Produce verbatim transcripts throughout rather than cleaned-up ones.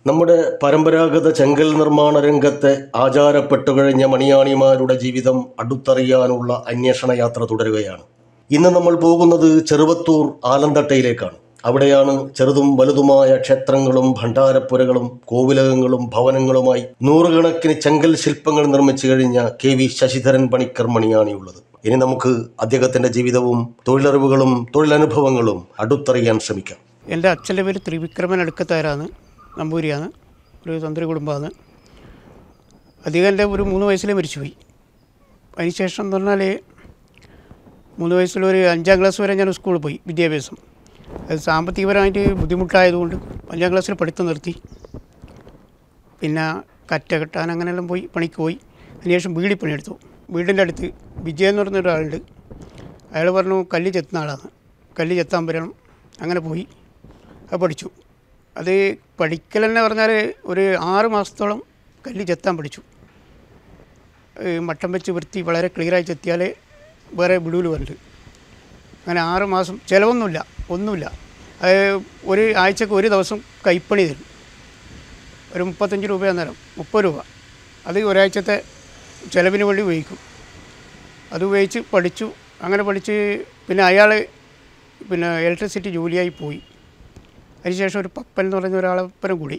നമ്മുടെ പരമ്പരാഗത ചെങ്കൽ നിർമ്മാണ രംഗത്തെ ആചാരപ്പെട്ടുകഴിഞ്ഞ മണിയാണിമാരുടെ ജീവിതം അടുത്തറിയാനുള്ള അന്വേഷണ യാത്ര തുടരുകയാണ്. ഇന്ന് നമ്മൾ പോകുന്നത് ചെറുവത്തൂർ ആലന്തട്ടയിലേക്കാണ്. അവിടെയാണ് ചെറുതും വലുതുമായ ക്ഷേത്രങ്ങളും ഭണ്ഡാരപ്പുരകളും കോവിലകങ്ങളും ഭവനങ്ങളുമായി നൂറുകണക്കിന് ചെങ്കൽ ശില്പങ്ങൾ നിർമ്മിച്ചു കഴിഞ്ഞ കെ വി ശശിധരൻ പണിക്കർ മണിയാണിയുള്ളത്. ഇനി നമുക്ക് അദ്ദേഹത്തിൻ്റെ ജീവിതവും തൊഴിലറിവുകളും തൊഴിലനുഭവങ്ങളും അടുത്തറിയാൻ ശ്രമിക്കാം. എൻ്റെ അച്ഛൻ്റെ പേര് ത്രിവിക്രമൻ അടുക്കത്താരാണ്, നമ്പൂരിയാണ്, ഒരു തന്ത്രി കുടുംബമാണ്. അദ്ദേഹം ഒരു മൂന്ന് വയസ്സിൽ മരിച്ചുപോയി. അതിനുശേഷം എന്ന് പറഞ്ഞാൽ മൂന്ന് വയസ്സിലൊരു അഞ്ചാം ക്ലാസ് വരെ ഞാൻ സ്കൂളിൽ പോയി വിദ്യാഭ്യാസം. അത് സാമ്പത്തികപരമായിട്ട് ബുദ്ധിമുട്ടായതുകൊണ്ട് അഞ്ചാം ക്ലാസ്സിൽ പഠിത്തം നിർത്തി. പിന്നെ കറ്റ കെട്ടാൻ അങ്ങനെയെല്ലാം പോയി പണിക്ക് പോയി. അതിനുശേഷം വീടിൽ പണിയെടുത്തു. വീടിൻ്റെ അടുത്ത് വിജയൻ എന്ന് പറഞ്ഞ ഒരാളുണ്ട്. അയാൾ പറഞ്ഞു കല്ല് ചെത്തുന്ന ആളാണ്, കല്ല് ചെത്താൻ വരണം. അങ്ങനെ പോയി അത് പഠിച്ചു. അത് പഠിക്കലെന്ന് പറഞ്ഞാൽ ഒരു ആറ് മാസത്തോളം കല്ല് ചെത്താൻ പഠിച്ചു. മട്ടം വെച്ച് വൃത്തി വളരെ ക്ലിയറായി ചെത്തിയാലേ വേറെ വിടൂല് വരണ്ട്. അങ്ങനെ ആറ് മാസം ചിലവൊന്നുമില്ല, ഒന്നുമില്ല. അത് ഒരു ആഴ്ചക്ക് ഒരു ദിവസം കൈപ്പണി തരും. ഒരു മുപ്പത്തഞ്ച് രൂപ അന്നേരം മുപ്പത് രൂപ. അത് ഒരാഴ്ചത്തെ ചിലവിന് വേണ്ടി ഉപയോഗിക്കും. അത് ഉപയോഗിച്ച് പഠിച്ചു. അങ്ങനെ പഠിച്ച് പിന്നെ അയാൾ പിന്നെ ഇലക്ട്രിസിറ്റി ജോലിയായി പോയി. അതിനുശേഷം ഒരു പപ്പൻ എന്ന് പറഞ്ഞ ഒരാളപ്പുറം കൂടി,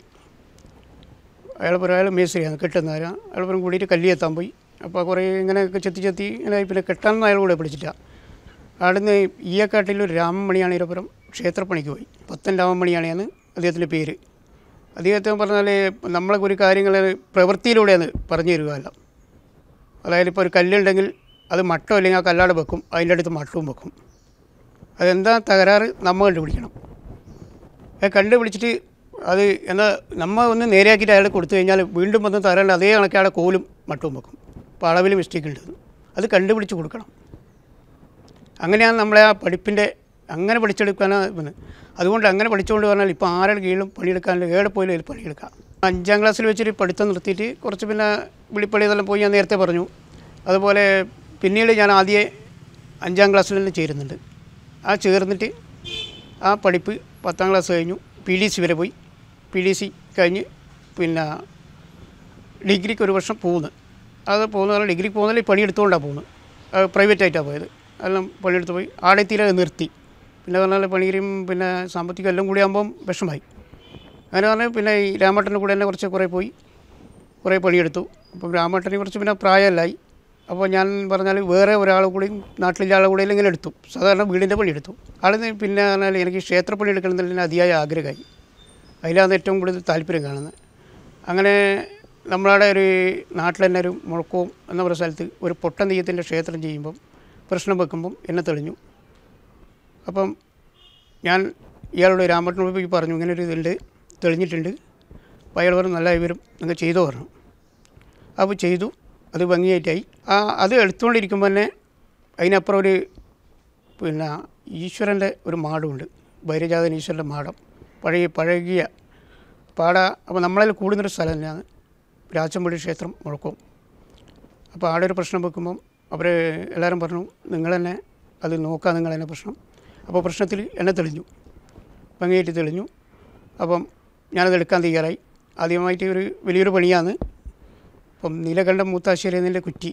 അയാളപ്പുറം അയാൾ മേസ്ത്രിയാണ്, കെട്ടുന്നവർ. അയാളപ്പുറം കൂടിയിട്ട് കല്ല് ചെത്താൻ പോയി. അപ്പോൾ കുറേ ഇങ്ങനെയൊക്കെ ചെത്തി ചെത്തി ഇങ്ങനെ പിന്നെ കെട്ടാനൊന്നും അയാൾ കൂടെ പഠിച്ചില്ല. അവിടുന്ന് ഈയക്കാട്ടിലൊരു രാമമണിയാണിയപ്പുറം ക്ഷേത്രപ്പണിക്ക് പോയി. പത്തൻ രാമമണിയാണിയാണ് അദ്ദേഹത്തിൻ്റെ പേര്. അദ്ദേഹത്തെ പറഞ്ഞാൽ നമ്മളെ ഒരു കാര്യങ്ങൾ പ്രവൃത്തിയിലൂടെയാണ് പറഞ്ഞു തരുകയല്ല. അതായത് ഇപ്പോൾ ഒരു കല്ലുണ്ടെങ്കിൽ അത് മട്ടോ അല്ലെങ്കിൽ ആ കല്ലാട് വെക്കും, അതിൻ്റെ അടുത്ത് മട്ടവും വെക്കും. അതെന്താ തകരാറ് നമ്മൾ കണ്ടുപിടിക്കണം. അത് കണ്ടുപിടിച്ചിട്ട് അത് എന്നാൽ നമ്മൾ ഒന്ന് നേരെയാക്കിയിട്ട് അയാൾ കൊടുത്തു കഴിഞ്ഞാൽ വീണ്ടും വന്ന് തകരാണ്ട് അതേ കണക്കെ അവിടെ കോലും മട്ടവും വെക്കും. അപ്പോൾ അളവിൽ മിസ്റ്റേക്ക് ഉണ്ട്, അത് കണ്ടുപിടിച്ച് കൊടുക്കണം. അങ്ങനെയാണ് നമ്മളെ ആ പഠിപ്പിൻ്റെ അങ്ങനെ പഠിച്ചെടുക്കാനാണ് പിന്നെ. അതുകൊണ്ട് അങ്ങനെ പഠിച്ചുകൊണ്ട് പറഞ്ഞാൽ ഇപ്പോൾ ആരുടെ കീഴിലും പണിയെടുക്കാനില്ല, ഏടെ പോയാലും അതിൽ പണിയെടുക്കാം. അഞ്ചാം ക്ലാസ്സിൽ വെച്ചിട്ട് പഠിത്തം നിർത്തിയിട്ട് കുറച്ച് പിന്നെ വിളിപ്പള്ളി ഇതെല്ലാം പോയി ഞാൻ നേരത്തെ പറഞ്ഞു. അതുപോലെ പിന്നീട് ഞാൻ ആദ്യമേ അഞ്ചാം ക്ലാസ്സിൽ തന്നെ ചേരുന്നുണ്ട്. ആ ചേർന്നിട്ട് ആ പഠിപ്പ് പത്താം ക്ലാസ് കഴിഞ്ഞു, പി ഡി സി വരെ പോയി. പി ഡി സി കഴിഞ്ഞ് പിന്നെ ഡിഗ്രിക്ക് ഒരു വർഷം പോകുന്നത്. അത് പോകുന്ന പറഞ്ഞാൽ ഡിഗ്രിക്ക് പോകുന്നതിൽ പണിയെടുത്തുകൊണ്ടാണ് പോകുന്നത്. പ്രൈവറ്റായിട്ടാണ് പോയത്. എല്ലാം പണിയെടുത്ത് പോയി. ആടെ തീരെ നിർത്തി. പിന്നെ പറഞ്ഞാൽ പണിയും പിന്നെ സാമ്പത്തികം എല്ലാം കൂടി ആകുമ്പം വിഷമായി. അങ്ങനെ പറഞ്ഞാൽ പിന്നെ ഈ രാമേട്ടൻ്റെ കൂടെ തന്നെ കുറച്ച് കുറേ പോയി, കുറേ പണിയെടുത്തു. അപ്പം രാമേട്ടനെ കുറച്ച് പിന്നെ പ്രായമല്ലായി. അപ്പോൾ ഞാൻ പറഞ്ഞാൽ വേറെ ഒരാൾ കൂടി നാട്ടിലെ ആളെ കൂടെ ഇങ്ങനെ എടുത്തു. സാധാരണ വീടിൻ്റെ പണിയെടുത്തു. ആളിന് പിന്നെ പറഞ്ഞാൽ എനിക്ക് ക്ഷേത്രപ്പണി എടുക്കണമെന്നതിന് അതിയായ ആഗ്രഹമായി. അതിലാണ് ഏറ്റവും കൂടുതൽ താല്പര്യം കാണുന്നത്. അങ്ങനെ നമ്മളവിടെ ഒരു നാട്ടിൽ തന്നെ ഒരു മുഴക്കവും എന്ന പറയുന്ന സ്ഥലത്ത് ഒരു പൊട്ടൻ തെയ്യത്തിൻ്റെ ക്ഷേത്രം ചെയ്യുമ്പം പ്രശ്നം വെക്കുമ്പം എന്നെ തെളിഞ്ഞു. അപ്പം ഞാൻ ഇയാളോട് രാമേട്ടനോട് പോയി പറഞ്ഞു, ഇങ്ങനെ ഒരു ഇതുണ്ട്, തെളിഞ്ഞിട്ടുണ്ട്. അപ്പോൾ അയാൾ പറഞ്ഞു നല്ല വിവരം നിങ്ങൾ ചെയ്തോ പറഞ്ഞു. അപ്പോൾ ചെയ്തു. അത് ഭംഗിയായിട്ടായി. ആ അത് എടുത്തുകൊണ്ടിരിക്കുമ്പോൾ തന്നെ അതിനപ്പുറം ഒരു പിന്നെ ഈശ്വരൻ്റെ ഒരു മാടമുണ്ട്, ഭൈരജാതൻ ഈശ്വരൻ്റെ മാടം, പഴയ പഴകിയ പാട. അപ്പോൾ നമ്മളതിൽ കൂടുന്നൊരു സ്ഥലം തന്നെയാണ് രാജമ്പള്ളി ക്ഷേത്രം മുഴക്കവും. അപ്പോൾ ആടെ ഒരു പ്രശ്നം വെക്കുമ്പം അവർ എല്ലാവരും പറഞ്ഞു നിങ്ങൾ തന്നെ അത് നോക്കാം, നിങ്ങൾ തന്നെ പ്രശ്നം. അപ്പോൾ പ്രശ്നത്തിൽ എന്നെ തെളിഞ്ഞു, ഭംഗിയായിട്ട് തെളിഞ്ഞു. അപ്പം ഞാനത് എടുക്കാൻ തയ്യാറായി. ആദ്യമായിട്ട് ഒരു വലിയൊരു പണിയാണ്. അപ്പം നീലകണ്ഠം മൂത്താശ്ശേരി എന്നതിൻ്റെ കുറ്റി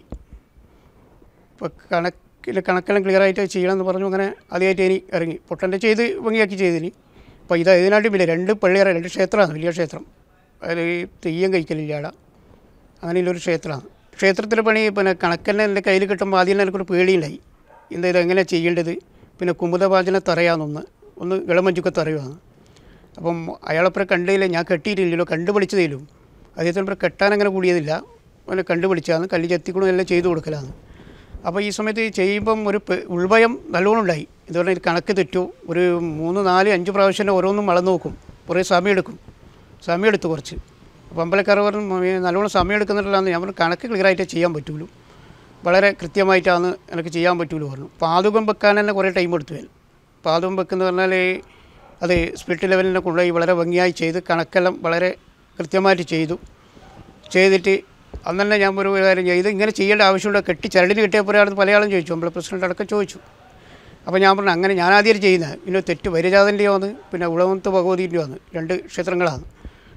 ഇപ്പോൾ കണക്കിൽ കണക്കെല്ലാം ക്ലിയറായിട്ട് ചെയ്യണമെന്ന് പറഞ്ഞു. അങ്ങനെ ആദ്യമായിട്ട് ഇനി ഇറങ്ങി പൊട്ടൻ്റെ ചെയ്ത് ഭംഗിയാക്കി ചെയ്തിനി. അപ്പോൾ ഇത് ഇതിനായിട്ടും വലിയ രണ്ട് പള്ളിയറ, രണ്ട് ക്ഷേത്രമാണ്, വലിയ ക്ഷേത്രം. അതിൽ തെയ്യം കഴിക്കലില്ല ആട, അങ്ങനെയുള്ളൊരു ക്ഷേത്രമാണ്. ക്ഷേത്രത്തിലെ പണി പിന്നെ കണക്കെന്നെ എൻ്റെ കയ്യിൽ കിട്ടുമ്പോൾ ആദ്യം എനിക്കൊരു പേടിയുണ്ടായി, എന്താ ഇതെങ്ങനെയാണ് ചെയ്യേണ്ടത്. പിന്നെ കുമുദവാചന തറയാന്നൊന്ന് ഒന്ന് ഇളമഞ്ചുക്ക തറയുമാണ്. അപ്പം അയാളപ്പുറം കണ്ടില്ല, ഞാൻ കെട്ടിയിട്ടില്ലല്ലോ, കണ്ടുപിടിച്ചതേലും. അദ്ദേഹത്തിനപ്പുറം കെട്ടാനങ്ങനെ കൂടിയതില്ല, അങ്ങനെ കണ്ടുപിടിച്ചാണ് കല്ല് ചെത്തിക്കൊണ്ട് എല്ലാം ചെയ്തു കൊടുക്കലാണ്. അപ്പോൾ ഈ സമയത്ത് ചെയ്യുമ്പം ഒരു ഉൾഭയം നല്ലോണം ഉണ്ടായി. എന്ന് പറഞ്ഞാൽ കണക്ക് തെറ്റു. ഒരു മൂന്ന് നാല് അഞ്ച് പ്രാവശ്യം ഓരോന്നും വളർന്നു നോക്കും, കുറേ സമയം എടുക്കും. സമയം എടുത്തു കുറച്ച്. അപ്പോൾ അമ്പലക്കാർ പറഞ്ഞു നല്ലോണം സമയം എടുക്കുന്നില്ലാന്ന്. ഞാൻ പറഞ്ഞു കണക്ക് ക്ലിയറായിട്ട് ചെയ്യാൻ പറ്റുള്ളൂ, വളരെ കൃത്യമായിട്ടാണ് എനിക്ക് ചെയ്യാൻ പറ്റുള്ളൂ പറഞ്ഞു. പാതുകം വെക്കാൻ തന്നെ കുറേ ടൈം എടുത്തു. ഞാൻ പാതുകം വെക്കുന്ന പറഞ്ഞാൽ അത് സ്പിരിറ്റ് ലെവലിനെ കൊണ്ടുപോയി വളരെ ഭംഗിയായി ചെയ്ത് കണക്കെല്ലാം വളരെ കൃത്യമായിട്ട് ചെയ്തു. ചെയ്തിട്ട് അന്ന് തന്നെ ഞാൻ ഒരു കാര്യം ചെയ്ത് ഇങ്ങനെ ചെയ്യേണ്ട ആവശ്യമുണ്ടോ, കെട്ടി ചരടിന് കിട്ടിയപ്പോഴാണ് പലയാളും ചോദിച്ചു, നമ്മളെ പ്രസിഡൻ്റ് അടക്കം ചോദിച്ചു. അപ്പോൾ ഞാൻ പറഞ്ഞു അങ്ങനെ ഞാൻ ആദ്യം ചെയ്യുന്നത്. പിന്നെ തെറ്റ് വൈരജാതൻ്റെയോ ആണ്, പിന്നെ ഉളവന്ത് ഭഗവതിൻ്റെയോ ആണ്, രണ്ട് ക്ഷേത്രങ്ങളാണ്.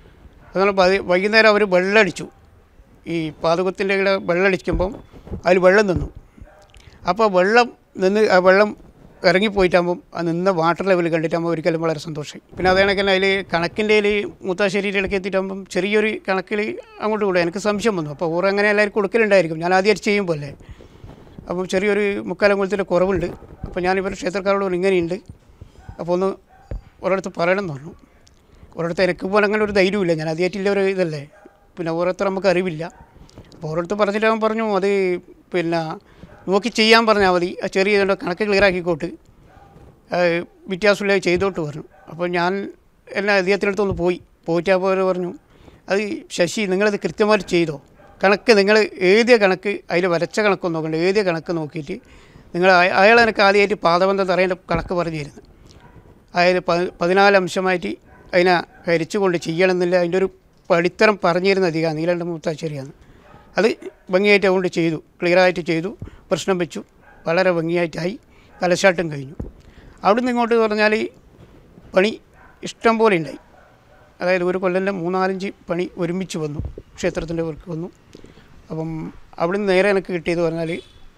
അതുകൊണ്ട് വൈകുന്നേരം അവർ വെള്ളമടിച്ചു. ഈ പാതകത്തിൻ്റെ ഇവിടെ വെള്ളമടിക്കുമ്പം അതിൽ വെള്ളം നിന്നു. അപ്പോൾ വെള്ളം നിന്ന് ആ വെള്ളം ഇറങ്ങിപ്പോയിട്ടാകുമ്പം ആ നിന്ന വാട്ടർ ലെവൽ കണ്ടിട്ടാകുമ്പോൾ ഒരിക്കലും വളരെ സന്തോഷമായി. പിന്നെ അതേ കണക്കിന് അതിൽ കണക്കിൻ്റെ മൂത്താശ്ശേരിയിലേക്ക് എത്തിയിട്ടാകുമ്പം ചെറിയൊരു കണക്കിൽ അങ്ങോട്ട് കൂടെ എനിക്ക് സംശയം വന്നു. അപ്പോൾ ഓരോ അങ്ങനെ എല്ലാവരും കൊടുക്കലുണ്ടായിരിക്കും, ഞാൻ ആദ്യമായിട്ട് ചെയ്യുമ്പോൾ അല്ലേ. അപ്പം ചെറിയൊരു മുക്കാലങ്കുളത്തിൻ്റെ കുറവുണ്ട്. അപ്പോൾ ഞാനിവർ ക്ഷേത്രക്കാരോട് പറഞ്ഞു ഇങ്ങനെയുണ്ട്, അപ്പോൾ ഒന്ന് ഒരിടത്ത് പറയണമെന്ന് പറഞ്ഞു. ഒരിടത്ത് എനിക്ക് പോലെ അങ്ങനെ ഒരു ധൈര്യമില്ല, ഞാൻ ആദ്യമായിട്ടില്ല ഒരു ഇതല്ലേ, പിന്നെ ഓരോരുത്തർ നമുക്ക് അറിവില്ല. അപ്പോൾ ഓരോരുത്തർ പറഞ്ഞിട്ട് അവൻ പറഞ്ഞു അത് പിന്നെ നോക്കി ചെയ്യാൻ പറഞ്ഞാൽ മതി, ആ ചെറിയ കണക്ക് ക്ലിയർ ആക്കിക്കോട്ട്, വ്യത്യാസമില്ല ചെയ്തോട്ട് പറഞ്ഞു. അപ്പോൾ ഞാൻ എല്ലാം അദ്ദേഹത്തിനടുത്തൊന്ന് പോയി പോയിട്ട് അപ്പോൾ പറഞ്ഞു അത് ശശി നിങ്ങളത് കൃത്യമായിട്ട് ചെയ്തോ, കണക്ക് നിങ്ങൾ എഴുതിയ കണക്ക് അതിൽ വരച്ച കണക്കൊന്നും നോക്കണ്ട, എഴുതിയ കണക്ക് നോക്കിയിട്ട് നിങ്ങൾ അയാൾ എനിക്ക് ആദ്യമായിട്ട് പാദബന്ധം തറേൻ്റെ കണക്ക് പറഞ്ഞു തരുന്നത്. അതായത് പ പതിനാല് അംശമായിട്ട് അതിനെ ഹരിച്ചുകൊണ്ട് ചെയ്യണമെന്നില്ല, അതിൻ്റെ ഒരു പടിത്തരം പറഞ്ഞു തരുന്ന അധികം നീലണ്ട മൂത്താശ്ശേരിയാണ്. അത് ഭംഗിയായിട്ട് അതുകൊണ്ട് ചെയ്തു, ക്ലിയറായിട്ട് ചെയ്തു, പ്രശ്നം വെച്ചു, വളരെ ഭംഗിയായിട്ടായി, കലശാട്ടം കഴിഞ്ഞു. അവിടെ നിന്ന് ഇങ്ങോട്ട് പറഞ്ഞാൽ പണി ഇഷ്ടം പോലെ ഉണ്ടായി. അതായത് ഒരു കൊല്ലൻ്റെ മൂന്നാലഞ്ച് പണി ഒരുമിച്ച് വന്നു, ക്ഷേത്രത്തിൻ്റെ വർക്ക് വന്നു. അപ്പം അവിടെ നിന്ന് നേരെ എനിക്ക് കിട്ടിയത് പറഞ്ഞാൽ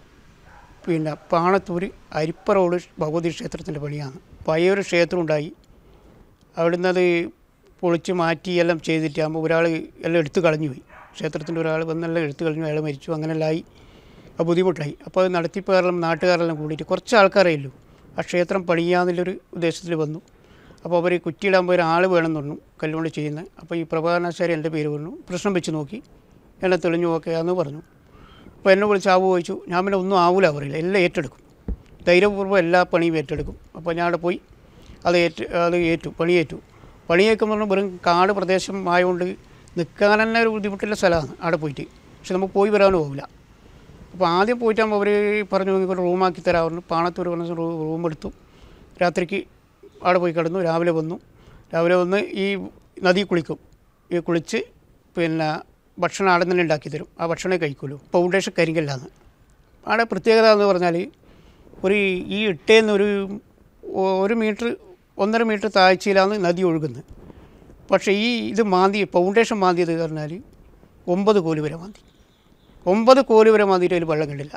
പിന്നെ പാണത്തൂർ അരിപ്പറോട് ഭഗവതി ക്ഷേത്രത്തിൻ്റെ പണിയാണ്. പഴയൊരു ക്ഷേത്രം ഉണ്ടായി, അവിടുന്ന് അത് പൊളിച്ച് മാറ്റി എല്ലാം ചെയ്തിട്ടാകുമ്പോൾ ഒരാൾ എല്ലാം എടുത്തു കളഞ്ഞു പോയി. ക്ഷേത്രത്തിൻ്റെ ഒരാൾ വന്നെല്ലാം എടുത്തു കളഞ്ഞു, അയാൾ മരിച്ചു, അങ്ങനെല്ലായി, അത് ബുദ്ധിമുട്ടായി. അപ്പോൾ അത് നടത്തിപ്പുകാരെല്ലാം നാട്ടുകാരെല്ലാം കൂടിയിട്ട് കുറച്ച് ആൾക്കാരേ ഉള്ളൂ ആ ക്ഷേത്രം പണിയാന്നുള്ളൊരു ഉദ്ദേശത്തിൽ വന്നു. അപ്പോൾ അവർ കുറ്റിയിടാകുമ്പോൾ ഒരാൾ വേണമെന്ന് പറഞ്ഞു കല്ലുകൊണ്ട് ചെയ്യുന്നത്. അപ്പോൾ ഈ പ്രഭാകരനാശാരി എൻ്റെ പേര് പറഞ്ഞു, പ്രശ്നം വെച്ച് നോക്കി, എന്നെ തെളിഞ്ഞു നോക്കുകയാണെന്ന് പറഞ്ഞു. അപ്പോൾ എന്നെ വിളിച്ച് ആവ് ചോദിച്ചു, ഞാൻ പിന്നെ ഒന്നും ആവില്ല പറയില്ല, എല്ലാം ഏറ്റെടുക്കും, ധൈര്യപൂർവ്വം എല്ലാ പണിയും ഏറ്റെടുക്കും. അപ്പോൾ ഞാൻ അവിടെ പോയി അത് ഏറ്റ് അത് ഏറ്റു പണിയേറ്റു. പണിയേക്കെന്ന് പറഞ്ഞാൽ വെറും കാട് പ്രദേശം ആയതുകൊണ്ട് നിൽക്കാൻ തന്നെ ഒരു ബുദ്ധിമുട്ടുള്ള സ്ഥലമാണ് അവിടെ പോയിട്ട്, പക്ഷെ നമുക്ക് പോയി വരാനും പോകില്ല. അപ്പോൾ ആദ്യം പോയിട്ടാകുമ്പോൾ അവർ പറഞ്ഞു നിങ്ങൾക്ക് റൂമാക്കി തരാറുണ്ട്. പാണത്തൂർ പറഞ്ഞ റൂം എടുത്തു, രാത്രിക്ക് അവിടെ പോയി കിടന്നു. രാവിലെ വന്നു, രാവിലെ വന്ന് ഈ നദി കുളിക്കും, ഈ കുളിച്ച് പിന്നെ ഭക്ഷണം അവിടെ തന്നെ ഉണ്ടാക്കി തരും, ആ ഭക്ഷണമേ കഴിക്കുള്ളൂ. ഫൗണ്ടേഷൻ കരിങ്കല്ലാണ്. അവിടെ പ്രത്യേകത എന്ന് പറഞ്ഞാൽ ഒരു ഈ ഇട്ടേന്ന് ഒരു ഒരു മീറ്റർ ഒന്നര മീറ്റർ താഴ്ചയിലാണ് നദി ഒഴുകുന്നത്. പക്ഷേ ഈ ഇത് മാന്തി ഫൗണ്ടേഷൻ മാന്തിയത് പറഞ്ഞാൽ ഒമ്പത് കോല് വരെ മാന്തി, ഒമ്പത് കോല് വരെ മാന്തിയിട്ട് അതിൽ വെള്ളം കണ്ടില്ല.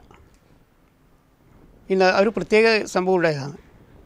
ഇന്ന് ഒരു പ്രത്യേക സംഭവം ഉണ്ടായതാണ്.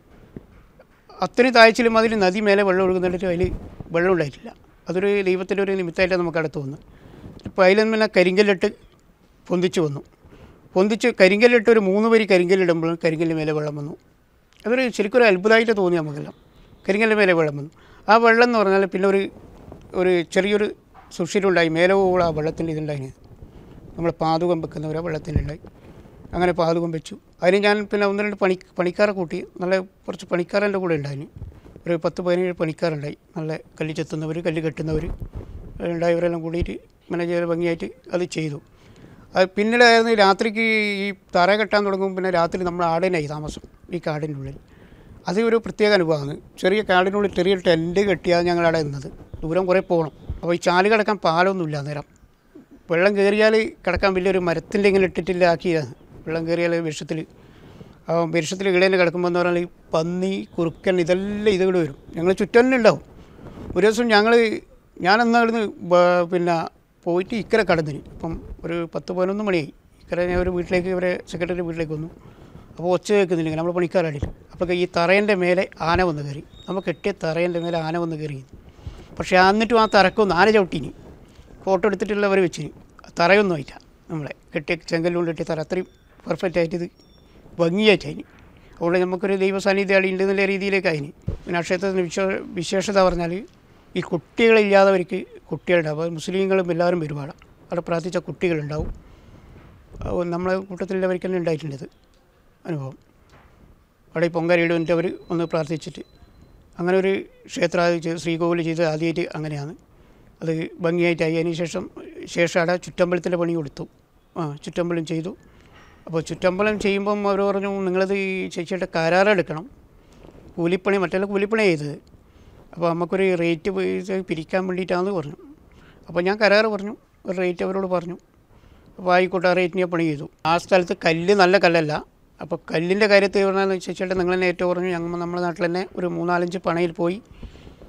അത്രയും താഴ്ചയിലും അതിൽ നദി മേലെ വെള്ളം ഒഴുകുന്നിട്ട് അതിൽ വെള്ളം ഉണ്ടായിട്ടില്ല. അതൊരു ദൈവത്തിൻ്റെ ഒരു നിമിത്തമായിട്ട് നമുക്ക് അടുത്ത് വന്നു. ഇപ്പോൾ അതിലും പിന്നെ കരിങ്കല്ലിട്ട് പൊന്തിച്ച് വന്നു, പൊന്തിച്ച് കരിങ്കല്ലിട്ട് ഒരു മൂന്ന് വരി കരിങ്കല്ലിടുമ്പോൾ കരിങ്കല്ലിന് മേലെ വെള്ളം വന്നു. അതൊരു ശരിക്കും ഒരു അത്ഭുതമായിട്ട് തോന്നി നമുക്കെല്ലാം. കരിങ്കല്ലിന് മേലെ വെള്ളം വന്നു. ആ വെള്ളം എന്ന് പറഞ്ഞാൽ പിന്നെ ഒരു ഒരു ചെറിയൊരു സുഷിരുണ്ടായി, മേലോളം ആ വെള്ളത്തിൻ്റെ ഇതുണ്ടായി. നമ്മൾ പാതുകം വെക്കുന്നവരെ വെള്ളത്തിലുണ്ടായി. അങ്ങനെ പാതുകം വെച്ചു. അതിന് ഞാൻ പിന്നെ ഒന്ന് രണ്ട് പണി പണിക്കാരെ കൂട്ടി, നല്ല കുറച്ച് പണിക്കാരെൻ്റെ കൂടെ ഉണ്ടായിന്, ഒരു പത്ത് പതിനേഴ് പണിക്കാരുണ്ടായി, നല്ല കല്ല് ചെത്തുന്നവർ കല്ല് കെട്ടുന്നവർ ഉണ്ടായവരെല്ലാം കൂടിയിട്ട് മാനേജർ ഭംഗിയായിട്ട് അത് ചെയ്തു. അത് പിന്നീടായിരുന്നു രാത്രിക്ക് ഈ തറ കെട്ടാൻ തുടങ്ങും. പിന്നെ രാത്രി നമ്മൾ ആടിനായി താമസം ഈ കാടിൻ്റെ ഉള്ളിൽ. അത് ഒരു പ്രത്യേക അനുഭവമാണ്. ചെറിയ കാടിനുള്ളിൽ ചെറിയ ടെൻറ്റ് കെട്ടിയാണ് ഞങ്ങളവിടെ നിന്നത്. ദൂരം കുറേ പോകണം. അപ്പോൾ ഈ ചാല് കിടക്കാൻ പാലമൊന്നുമില്ല നേരം. വെള്ളം കയറിയാൽ കിടക്കാൻ വലിയൊരു മരത്തിൻ്റെ ഇങ്ങനെ ഇട്ടിട്ടില്ല ആക്കിയതാണ്. വെള്ളം കയറിയാൽ വിഷത്തിൽ വിഷത്തിൽ ഇടയിൽ കിടക്കുമ്പോൾ എന്ന് പറഞ്ഞാൽ ഈ പന്നി, കുറുക്കൻ ഇതെല്ലാം ഇതുകൂടെ വരും. ഞങ്ങൾ ചുറ്റും തന്നെ ഉണ്ടാവും. ഒരു ദിവസം ഞങ്ങൾ ഞാനെന്നാ ഇവിടുന്ന് പിന്നെ പോയിട്ട് ഇക്കരെ കടന്നിന്. അപ്പം ഒരു പത്ത് പതിനൊന്ന് മണിയായി. ഇക്കരെ ഞാൻ ഒരു വീട്ടിലേക്ക് ഇവരെ സെക്രട്ടറി വീട്ടിലേക്ക് വന്നു. അപ്പോൾ ഒച്ച കേൾക്കുന്നില്ല, നമ്മൾ പണിക്കാരാടില്ല. അപ്പോൾ ഈ തറേൻ്റെ മേലെ ആന വന്ന് കയറി, നമ്മൾ കെട്ടിയ തറേൻ്റെ മേലെ ആന വന്ന് കയറി. പക്ഷേ എന്നിട്ടും ആ തറക്കൊന്ന് ആന ചവിട്ടീന്, ഫോട്ടോ എടുത്തിട്ടുള്ളവർ വെച്ചിന്. തറയൊന്നും ആയില്ല, നമ്മളെ കെട്ടിയ ചെങ്കല്ലുകൊണ്ട് കെട്ടിയ തറ അത്രയും പെർഫെക്റ്റ് ആയിട്ട് ഇത് ഭംഗിയായിട്ടായിന്. അതുകൊണ്ട് നമുക്കൊരു ദൈവ സാന്നിധ്യം അവിടെ ഉണ്ടെന്നുള്ള രീതിയിലേക്കായിന്. പിന്നെ ആ ക്ഷേത്രത്തിൻ്റെ വിശേ വിശേഷത പറഞ്ഞാൽ ഈ കുട്ടികളില്ലാത്തവർക്ക് കുട്ടികളുണ്ടാവും. അത് മുസ്ലിങ്ങളും എല്ലാവരും ഒരുപാട് അവിടെ പ്രാർത്ഥിച്ച കുട്ടികളുണ്ടാവും. നമ്മളെ കൂട്ടത്തിലുള്ളവർക്ക് തന്നെ ഉണ്ടായിട്ടുണ്ടത് അനുഭവം. അവിടെ ഈ പൊങ്കാലയിടുന്നിട്ട് അവർ ഒന്ന് പ്രാർത്ഥിച്ചിട്ട് അങ്ങനെ ഒരു ക്ഷേത്ര ശ്രീകോവിൽ ചെയ്ത് ആദ്യമായിട്ട് അങ്ങനെയാണ് അത് ഭംഗിയായിട്ടായി. അതിന് ശേഷം ശേഷം അവിടെ ചുറ്റമ്പലത്തിൻ്റെ പണി കൊടുത്തു. ആ ചുറ്റമ്പലം ചെയ്തു. അപ്പോൾ ചുറ്റമ്പലം ചെയ്യുമ്പം അവർ പറഞ്ഞു നിങ്ങളത് ചേച്ചിയുടെ കരാറെടുക്കണം, കൂലിപ്പണി മറ്റെല്ലാം കൂലിപ്പണി ചെയ്തത്. അപ്പോൾ നമുക്കൊരു റേറ്റ് പിരിക്കാൻ വേണ്ടിയിട്ടാണെന്ന് പറഞ്ഞു. അപ്പോൾ ഞാൻ കരാറ് പറഞ്ഞു, ഒരു റേറ്റ് അവരോട് പറഞ്ഞു. അപ്പോൾ ആയിക്കോട്ടെ, ആ റേറ്റിന് പണി ചെയ്തു. ആ സ്ഥലത്ത് കല്ല് നല്ല കല്ലല്ല. അപ്പോൾ കല്ലിൻ്റെ കാര്യത്തിൽ പറഞ്ഞാൽ ചേച്ചിയുടെ നിങ്ങൾ തന്നെ ഏറ്റവും പറഞ്ഞു. ഞങ്ങൾ നമ്മുടെ നാട്ടിൽ തന്നെ ഒരു മൂന്നാലഞ്ച് പണയിൽ പോയി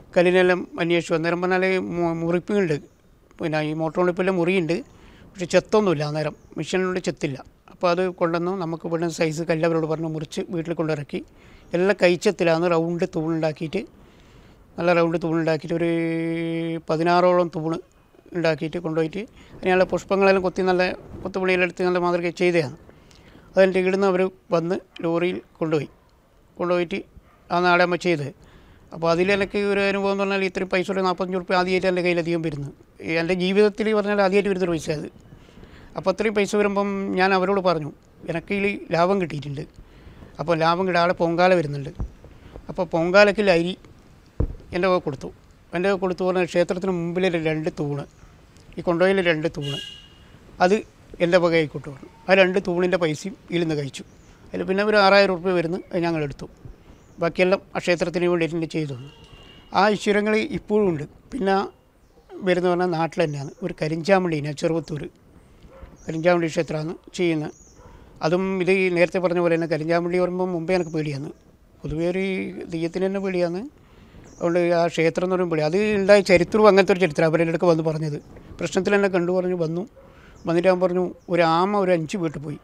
കല്ലിനെല്ലാം അന്വേഷിച്ചു. അന്നേരം പറഞ്ഞാൽ മുറിപ്പുണ്ട്, പിന്നെ ഈ മോട്ടോർ മുറിപ്പെല്ലാം മുറിയുണ്ട്, പക്ഷെ ചെത്തൊന്നുമില്ല. അന്നേരം മെഷീനിലൂടെ ചെത്തില്ല. അപ്പോൾ അത് കൊണ്ടുവന്നു നമുക്ക് ഇവിടെ സൈസ് കല്ല് അവരോട് പറഞ്ഞ് മുറിച്ച് വീട്ടിൽ കൊണ്ടിറക്കി. എല്ലാം കൈച്ചത്തിലാണ് റൗണ്ട് തൂണുണ്ടാക്കിയിട്ട്, നല്ല റൗണ്ട് തൂണുണ്ടാക്കിയിട്ട് ഒരു പതിനാറോളം തൂണ് ഉണ്ടാക്കിയിട്ട് കൊണ്ടുപോയിട്ട് അതിനുള്ള പുഷ്പങ്ങളെല്ലാം കൊത്തി നല്ല കൊത്തുപണിയിലെടുത്ത് നല്ല മാതൃക ചെയ്തതാണ്. അതെൻ്റെ ഇവിടുന്ന് അവർ വന്ന് ലോറിയിൽ കൊണ്ടുപോയി കൊണ്ടുപോയിട്ട് ആ നാടമ്മ ചെയ്ത്. അപ്പോൾ അതിലെനിക്ക് ഒരു അനുഭവം എന്ന് പറഞ്ഞാൽ ഇത്രയും പൈസ ഒരു നാൽപ്പത്തഞ്ച് റുപ്യ ആദ്യമായിട്ട് എൻ്റെ കയ്യിലധികം വരുന്നു. എൻ്റെ ജീവിതത്തിൽ പറഞ്ഞാൽ ആദ്യമായിട്ട് വരുന്നൊരു പൈസ അത്. അപ്പോൾ അത്രയും പൈസ വരുമ്പം ഞാൻ അവരോട് പറഞ്ഞു, എനിക്ക് ഇതിൽ ലാഭം കിട്ടിയിട്ടുണ്ട്. അപ്പോൾ ലാഭം കിട്ടാൻ ആളെ പൊങ്കാല വരുന്നുണ്ട്. അപ്പോൾ പൊങ്കാലയ്ക്ക് അരി എൻ്റെ വക കൊടുത്തു. എൻ്റെ വക കൊടുത്തു പറഞ്ഞാൽ ക്ഷേത്രത്തിന് മുമ്പിലെ രണ്ട് തൂണ്, ഈ കൊണ്ടുപോയിലെ രണ്ട് തൂണ്, അത് എൻ്റെ വക ആയിക്കോട്ട് പറഞ്ഞു. ആ രണ്ട് തൂണിൻ്റെ പൈസയും ഇതിൽ നിന്ന് കഴിച്ചു. അതിൽ പിന്നെ ഒരു ആറായിരം റുപ്യ വരുന്നു, അത് ഞങ്ങളെടുത്തു. ബാക്കിയെല്ലാം ആ ക്ഷേത്രത്തിന് വേണ്ടിയിട്ട് ചെയ്തു. ആ ഈശ്വരങ്ങൾ ഇപ്പോഴും ഉണ്ട്. പിന്നെ വരുന്ന പറഞ്ഞാൽ നാട്ടിൽ തന്നെയാണ് ഒരു കരിഞ്ചാമണ്ടിനെ ചെറുവത്തൂർ കരിഞ്ചാമണ്ടി ക്ഷേത്രമാണ് ചെയ്യുന്നത്. അതും ഇത് നേരത്തെ പറഞ്ഞ പോലെ തന്നെ കരിഞ്ചാമണ്ടി പറയുമ്പോൾ മുമ്പേ എനിക്ക് പേടിയാണ്, പൊതുവേ ഒരു തെയ്യത്തിന് തന്നെ പേടിയാണ്. അതുകൊണ്ട് ആ ക്ഷേത്രം എന്ന് പറയുമ്പോൾ അത് ഉണ്ടായ ചരിത്രവും അങ്ങനത്തെ ഒരു ചരിത്രം അവരുടെ അടുക്ക് വന്ന് പറഞ്ഞത്. പ്രശ്നത്തിൽ തന്നെ കണ്ടു പറഞ്ഞു വന്നു. വന്നിട്ട് ഞാൻ പറഞ്ഞു ഒരു ആമ ഒരു അഞ്ച് വീട്ടിൽ പോയി,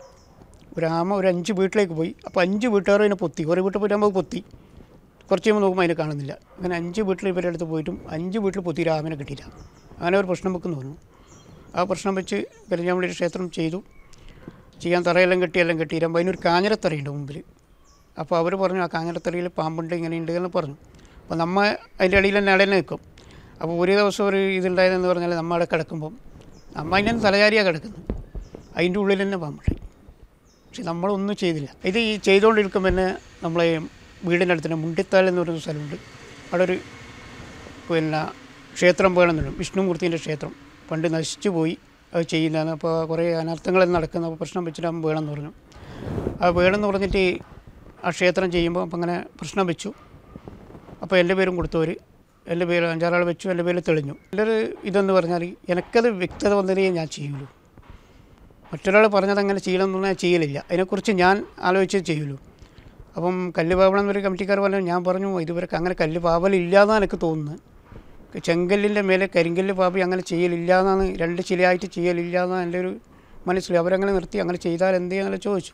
ഒരു ആമ ഒരു അഞ്ച് വീട്ടിലേക്ക് പോയി. അപ്പോൾ അഞ്ച് വീട്ടുകാരും അതിനെ പൊത്തി, ഒരു വീട്ടിൽ പോയിട്ട് നമുക്ക് പൊത്തി, കുറച്ച് കഴിയുമ്പോൾ നോക്കുമ്പോൾ അതിനെ കാണുന്നില്ല. അങ്ങനെ അഞ്ച് വീട്ടിൽ ഇവരുടെ അടുത്ത് പോയിട്ടും അഞ്ച് വീട്ടിൽ പൊത്തി ഒരു ആമനെ കിട്ടിയില്ല. അങ്ങനെ ഒരു പ്രശ്നം വെക്കുന്നു പറഞ്ഞു. ആ പ്രശ്നം വെച്ച് കരിഞ്ചാമണ്ടി ക്ഷേത്രം ചെയ്തു. ചെയ്യാൻ തറയെല്ലാം കെട്ടി എല്ലാം കെട്ടിയിരുമ്പോൾ അതിനൊരു കാഞ്ഞിരത്തറയുണ്ട് മുമ്പിൽ. അപ്പോൾ അവർ പറഞ്ഞു ആ കാഞ്ഞിരത്തറയിൽ പാമ്പുണ്ട് ഇങ്ങനെയുണ്ട് എന്ന് പറഞ്ഞു. അപ്പോൾ നമ്മൾ അതിൻ്റെ ഇടയിൽ തന്നെ അവിടെ നിൽക്കും. അപ്പോൾ ഒരു ദിവസം ഒരു ഇതുണ്ടായതെന്ന് പറഞ്ഞാൽ നമ്മൾ അവിടെ കിടക്കുമ്പം നമ്മൾ അതിൻ്റെ തലചാരിയാണ് കിടക്കുന്നത്, അതിൻ്റെ ഉള്ളിൽ തന്നെ പാമ്പുണ്ട്. പക്ഷെ നമ്മളൊന്നും ചെയ്തില്ല. ഇത് ഈ ചെയ്തുകൊണ്ടിരിക്കുമ്പോൾ തന്നെ നമ്മളെ വീടിൻ്റെ അടുത്ത് തന്നെ മുണ്ടിത്താൽ എന്ന് പറയുന്ന സ്ഥലമുണ്ട്. അവിടെ ഒരു പിന്നെ ക്ഷേത്രം വേണമെന്നുണ്ട്, വിഷ്ണുമൂർത്തിൻ്റെ ക്ഷേത്രം പണ്ട് നശിച്ചു പോയി, അത് ചെയ്യുന്നതാണ്. അപ്പോൾ കുറേ അനർത്ഥങ്ങളെല്ലാം നടക്കുന്ന പ്രശ്നം വെച്ചിട്ട് അവൻ വേണമെന്ന് പറഞ്ഞു. ആ വേണമെന്ന് പറഞ്ഞിട്ട് ആ ക്ഷേത്രം ചെയ്യുമ്പോൾ അപ്പം അങ്ങനെ പ്രശ്നം വെച്ചു. അപ്പോൾ എൻ്റെ പേരും കൊടുത്തവർ, എൻ്റെ പേര് അഞ്ചാറാൾ വെച്ചു, എൻ്റെ പേര് തെളിഞ്ഞു. എൻ്റെ ഒരു ഇതെന്ന് പറഞ്ഞാൽ എനിക്കത് വ്യക്തത വന്നതേ ഞാൻ ചെയ്യുള്ളൂ. മറ്റൊരാൾ പറഞ്ഞത് അങ്ങനെ ചെയ്യണമെന്ന് പറഞ്ഞാൽ ചെയ്യലില്ല, അതിനെക്കുറിച്ച് ഞാൻ ആലോചിച്ച് ചെയ്യുള്ളൂ. അപ്പം കല്ല് പാവണം എന്നൊരു കമ്മിറ്റിക്കാർ പറഞ്ഞു. ഞാൻ പറഞ്ഞു ഇതുവരെക്ക് അങ്ങനെ കല്ല് പാവലില്ലാന്നാണ് എനിക്ക് തോന്നുന്നത്. ചെങ്കല്ലിൻ്റെ മേലെ കരിങ്കല്ല് പാവി അങ്ങനെ ചെയ്യലില്ലാന്നാണ്, രണ്ട് ചിലയായിട്ട് ചെയ്യലില്ലാന്നാണ് എൻ്റെ ഒരു മനസ്സിൽ. അവരങ്ങനെ നിർത്തി, അങ്ങനെ ചെയ്താൽ എന്ത് ചെയ്യാനല്ല ചോദിച്ചു.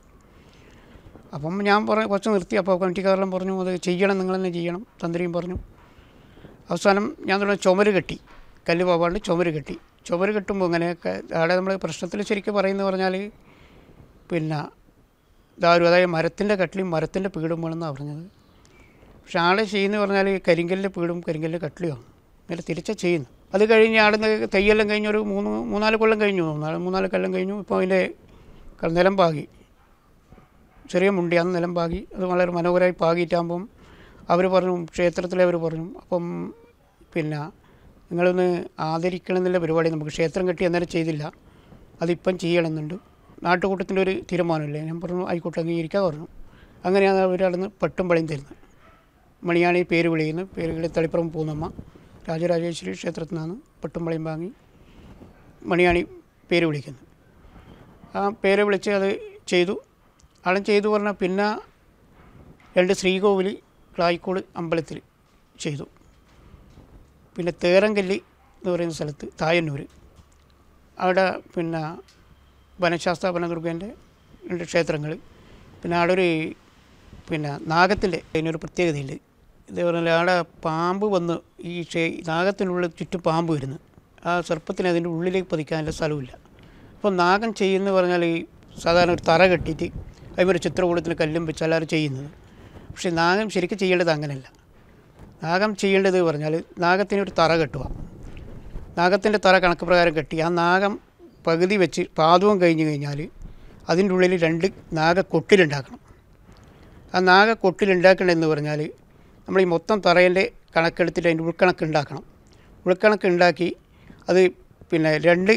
അപ്പം ഞാൻ പറഞ്ഞു കുറച്ച് നിർത്തി. അപ്പോൾ കമ്മിറ്റിക്കാരെല്ലാം പറഞ്ഞു അത് ചെയ്യണം, നിങ്ങൾ തന്നെ ചെയ്യണം. തന്ത്രിയും പറഞ്ഞു. അവസാനം ഞാൻ തുടങ്ങി ചുമര് കെട്ടി, കല്ല് പാവാണ്ട് ചുമര് കെട്ടി. ചുമര് കെട്ടുമ്പോൾ അങ്ങനെയൊക്കെ അവിടെ നമ്മൾ പ്രശ്നത്തിൽ ശരിക്കും പറയുന്നത് പറഞ്ഞാൽ പിന്നെ ഇതാരും അതായത് മരത്തിൻ്റെ കട്ടിലും മരത്തിൻ്റെ പീടും വേണമെന്നാണ് പറഞ്ഞത്. പക്ഷെ ആളെ ചെയ്യുന്നത് പറഞ്ഞാൽ കരിങ്കല്ലിൻ്റെ പീടും കരിങ്കല്ലിൻ്റെ കട്ടിലുമാണ്, അങ്ങനെ തിരിച്ചാൽ ചെയ്യുന്നു. അത് കഴിഞ്ഞ് ആടുന്ന് തയ്യെല്ലാം കഴിഞ്ഞ് ഒരു മൂന്ന് മൂന്നാല് കൊല്ലം കഴിഞ്ഞു, മൂന്നാല് മൂന്നാല് കൊല്ലം കഴിഞ്ഞു. ഇപ്പോൾ അതിൻ്റെ നിലം പാകി, ചെറിയ മുണ്ടിയാണ് നിലം പാകി. അത് വളരെ മനോഹരമായി പാകിയിട്ടാകുമ്പം അവർ പറഞ്ഞു, ക്ഷേത്രത്തിലെ അവർ പറഞ്ഞു, അപ്പം പിന്നെ നിങ്ങളൊന്ന് ആദരിക്കണമെന്നുള്ള പരിപാടി നമുക്ക് ക്ഷേത്രം കെട്ടി അന്നേരം ചെയ്തില്ല, അതിപ്പം ചെയ്യണമെന്നുണ്ട്, നാട്ടുകൂട്ടത്തിൻ്റെ ഒരു തീരുമാനമില്ലേ. ഞാൻ പറഞ്ഞു ആയിക്കോട്ടെ അംഗീകരിക്കാൻ പറഞ്ഞു. അങ്ങനെയാണ് അവരവിടുന്ന് പട്ടും പളിയും തരുന്നത്. മണിയാണ് ഈ പേര് വിളിക്കുന്നത്, പേര് വിളി തളിപ്പുറം പൂന്നമ്മ രാജരാജേശ്വരി ക്ഷേത്രത്തിൽ നിന്നാണ് പട്ടും പളിയും വാങ്ങി മണിയാണി പേര് വിളിക്കുന്നത്. ആ പേര് വിളിച്ച് അത് ചെയ്തു. ആളും ചെയ്തു പറഞ്ഞാൽ പിന്നെ രണ്ട് ശ്രീകോവിൽ ക്ലായിക്കോട് അമ്പലത്തിൽ ചെയ്തു. പിന്നെ തേറങ്കല്ലി എന്ന് പറയുന്ന സ്ഥലത്ത് തായന്നൂർ അവിടെ പിന്നെ വനശാസ്ത്ര വനദുർഗേൻ്റെ രണ്ട് ക്ഷേത്രങ്ങൾ. പിന്നെ അവിടെ ഒരു പിന്നെ നാഗത്തിൻ്റെ അതിനൊരു പ്രത്യേകതയുണ്ട്. ഇതേപോലെ അവിടെ പാമ്പ് വന്ന് ഈ ക്ഷേ നാഗത്തിനുള്ളിൽ ചുറ്റും പാമ്പ് വരുന്നു. ആ സർപ്പത്തിന് അതിൻ്റെ ഉള്ളിലേക്ക് പതിക്കാനുള്ള സ്ഥലമില്ല. അപ്പോൾ നാഗം ചെയ്യുന്നത് പറഞ്ഞാൽ ഈ സാധാരണ ഒരു തറ കെട്ടിയിട്ട് അതിമൊരു ചിത്രകൂടത്തിന് കല്ലും വെച്ച് എല്ലാവരും ചെയ്യുന്നത്. പക്ഷേ നാഗം ശരിക്കും ചെയ്യേണ്ടത് അങ്ങനെയല്ല. നാഗം ചെയ്യേണ്ടത് പറഞ്ഞാൽ നാഗത്തിന് ഒരു തറ കെട്ടുക, നാഗത്തിൻ്റെ തറ കണക്ക് പ്രകാരം കെട്ടി ആ നാഗം പകുതി വെച്ച് പാദവും കഴിഞ്ഞ് കഴിഞ്ഞാൽ അതിൻ്റെ ഉള്ളിൽ രണ്ട് നാഗക്കൊട്ടിലുണ്ടാക്കണം. ആ നാഗക്കൊട്ടിലുണ്ടാക്കണമെന്ന് പറഞ്ഞാൽ നമ്മൾ ഈ മൊത്തം തറേൻ്റെ കണക്കെടുത്തിട്ട് അതിൻ്റെ ഉൾക്കണക്ക് ഉണ്ടാക്കണം. ഉൾക്കണക്ക് ഉണ്ടാക്കി അത് പിന്നെ രണ്ട്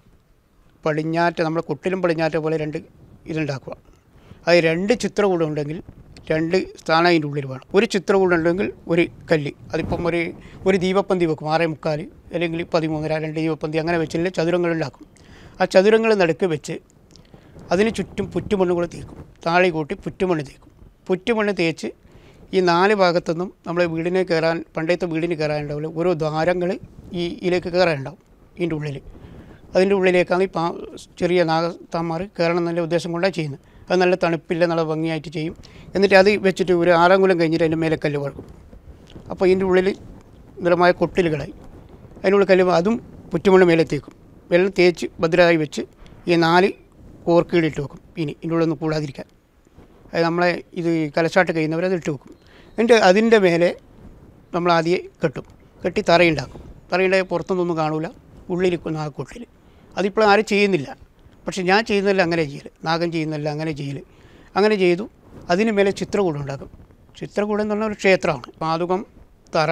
പടിഞ്ഞാറ്റ നമ്മൾ കൊട്ടിലും പടിഞ്ഞാറ്റ പോലെ രണ്ട് ഇതുണ്ടാക്കുക. അത് രണ്ട് ചിത്രകൂടം ഉണ്ടെങ്കിൽ രണ്ട് സ്ഥാനം അതിൻ്റെ ഉള്ളിൽ വേണം. ഒരു ചിത്രകൂടം ഉണ്ടെങ്കിൽ ഒരു കല്ല്, അതിപ്പം ഒരു ഒരു ദീപപ്പന്തി വെക്കും, ആറേ മുക്കാൽ അല്ലെങ്കിൽ പതിമൂന്നര രണ്ട് ദീപപ്പന്തി അങ്ങനെ വെച്ചിട്ട് ചതുരങ്ങളുണ്ടാക്കും. ആ ചതുരങ്ങൾ നടുക്ക് വെച്ച് അതിന് ചുറ്റും പുറ്റുമണ്ണ് കൂടെ തേക്കും, താളി കൂട്ടി പുറ്റുമണ്ണ് തേക്കും. പുറ്റുമണ്ണ് തേച്ച് ഈ നാല് ഭാഗത്തുനിന്നും നമ്മൾ വീടിനെ കയറാൻ പണ്ടത്തെ വീടിന് കയറാനുണ്ടാവില്ല ഓരോ ദ്വാരങ്ങൾ ഈ ഇതിലേക്ക് കയറാനുണ്ടാവും ഇതിൻ്റെ ഉള്ളിൽ. അതിൻ്റെ ഉള്ളിലേക്കാണ് ഈ പാ ചെറിയ നാഗത്താന്മാർ കയറണം എന്നുള്ള ഉദ്ദേശം കൊണ്ടാണ് ചെയ്യുന്നത്. അത് നല്ല തണുപ്പില്ല നല്ല ഭംഗിയായിട്ട് ചെയ്യും. എന്നിട്ട് അത് വെച്ചിട്ട് ഒരു ആറാം കുലം കഴിഞ്ഞിട്ട് അതിൻ്റെ മേലെ കല്ല് വഴക്കും. അപ്പോൾ ഇതിൻ്റെ ഉള്ളിൽ നിറമായ കൊട്ടിലുകളായി അതിനുള്ള കല്ല് അതും പുറ്റുമണ്ണ് മേലെ തേക്കും. വെള്ളം തേച്ച് ഭദ്രമായി വെച്ച് ഈ നാല് കോർക്കുകളിട്ട് വെക്കും. ഇനി ഇതിൻ്റെ ഉള്ളൊന്നും കൂടാതിരിക്കാൻ അത് നമ്മളെ ഇത് കലശാട്ട് കഴിയുന്നവർ അത് ഇട്ട് വെക്കും. എന്നിട്ട് അതിൻ്റെ മേലെ നമ്മൾ ആദ്യം കെട്ടും. കെട്ടി തറയുണ്ടാക്കും. തറയുണ്ടായി പുറത്തൊന്നും കാണൂല, ഉള്ളിൽ നാഗക്കൊട്ടിൽ. അതിപ്പോൾ ആരും ചെയ്യുന്നില്ല. പക്ഷെ ഞാൻ ചെയ്യുന്നില്ല അങ്ങനെ ചെയ്യൽ, നാഗം ചെയ്യുന്നില്ല അങ്ങനെ ചെയ്യൽ. അങ്ങനെ ചെയ്തു. അതിന് മേലെ ചിത്രകൂടം ഉണ്ടാക്കും. ചിത്രകൂടം എന്ന് പറഞ്ഞാൽ ഒരു ക്ഷേത്രമാണ്. പാതുകം, തറ,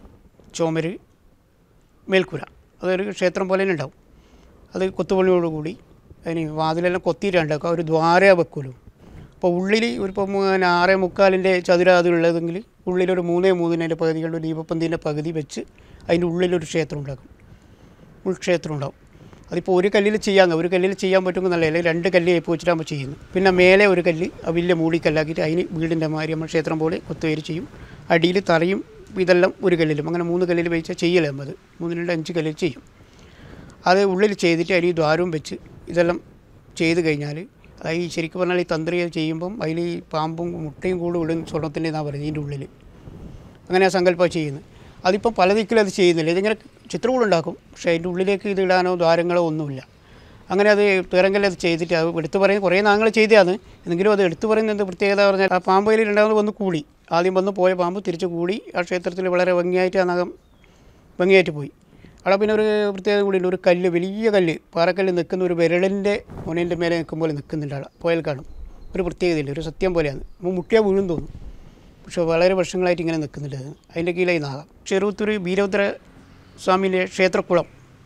ചുമര്, മേൽക്കൂര, അതൊരു ക്ഷേത്രം പോലെ തന്നെ ഉണ്ടാവും. അത് കൊത്തുപണിയോടുകൂടി അതിന് വാതിലെല്ലാം കൊത്തിയിട്ടുണ്ടാക്കുക. ഒരു ദ്വാര വെക്കുമല്ലോ. അപ്പോൾ ഉള്ളിൽ ഒരിപ്പം ആറേ മുക്കാലിൻ്റെ ചതുരാതി ഉള്ളതെങ്കിൽ ഉള്ളിലൊരു മൂന്നേ മൂന്നിൻ്റെ പകുതികളുടെ ദീപപ്പന്തിൻ്റെ പകുതി വെച്ച് അതിൻ്റെ ഉള്ളിലൊരു ക്ഷേത്രം ഉണ്ടാക്കും. ഉൾക്ഷേത്രം ഉണ്ടാവും. അതിപ്പോൾ ഒരു കല്ലിൽ ചെയ്യാൻ ഒരു കല്ലിൽ ചെയ്യാൻ പറ്റുമ്പോൾ നല്ല, അല്ലെങ്കിൽ രണ്ട് കല്ല് ഏപ്പ് വെച്ചിട്ടാകുമ്പോൾ ചെയ്യുന്നു. പിന്നെ മേലെ ഒരു കല്ല് വലിയ മൂടിക്കല്ലാക്കിയിട്ട് അതിന് വീടിൻ്റെ മാതിരി നമ്മൾ ക്ഷേത്രം പോലെ കൊത്തുകയറി ചെയ്യും. അടിയിൽ തറയും ഇതെല്ലാം ഒരു കല്ലിലും, അങ്ങനെ മൂന്ന് കല്ലിൽ വെച്ചാൽ ചെയ്യലേ അത് മൂന്ന് രണ്ട് അഞ്ച് കല്ലിൽ ചെയ്യും. അത് ഉള്ളിൽ ചെയ്തിട്ട് അതിൽ ദ്വാരവും വെച്ച് ഇതെല്ലാം ചെയ്ത് കഴിഞ്ഞാൽ അത് ഈ ശരിക്കും പറഞ്ഞാൽ ഈ തന്ത്രി ചെയ്യുമ്പം അതിൽ ഈ പാമ്പും മുട്ടയും കൂടെ ഇടും സ്വർണ്ണത്തിൻ്റെ എന്നാണ് പറയുന്നത് ഇതിൻ്റെ ഉള്ളിൽ. അങ്ങനെ ആ സങ്കല്പം ചെയ്യുന്നത്. അതിപ്പം പല ദിക്കിലും അത് ചെയ്യുന്നില്ല. ഇതിങ്ങനെ ചിത്രകൂടം ഉണ്ടാക്കും. പക്ഷേ അതിൻ്റെ ഉള്ളിലേക്ക് ഇത് ഇടാനോ ദ്വാരങ്ങളോ ഒന്നുമില്ല. അങ്ങനെ അത് പേരെങ്കിലും അത് ചെയ്തിട്ട് അത് എടുത്തു പറയുന്നത് കുറേ നാങ്ങൾ ചെയ്തതാണ്. എന്നെങ്കിലും അത് എടുത്തു പറയുന്നത് എന്ത് പ്രത്യേകത പറഞ്ഞാൽ ആ പാമ്പയിൽ രണ്ടാമത് വന്ന് കൂടി. ആദ്യം വന്ന് പോയ പാമ്പ് തിരിച്ച് കൂടി ആ ക്ഷേത്രത്തിൽ വളരെ ഭംഗിയായിട്ട് ആ നഖം ഭംഗിയായിട്ട് പോയി. അവിടെ പിന്നെ ഒരു പ്രത്യേകത കൂടിയുണ്ട്. ഒരു കല്ല്, വലിയ കല്ല്, പാറക്കല്ല് നിൽക്കുന്ന ഒരു വിരളിൻ്റെ മുനേൻ്റെ മേലെ നിൽക്കും പോലെ നിൽക്കുന്നുണ്ട്. അവിടെ പോയാൽ കാണും. ഒരു പ്രത്യേകതയില്ല, ഒരു സത്യം പോലെയാണ്. അപ്പോൾ മുട്ടിയാൽ വീഴും തോന്നും. പക്ഷേ വളരെ വർഷങ്ങളായിട്ട് ഇങ്ങനെ നിൽക്കുന്നില്ല. അതിൻ്റെ കീഴിലായി നാഗം. ചെറുത്തൂർ വീരഭദ്ര സ്വാമിയിലെ ക്ഷേത്രക്കുളം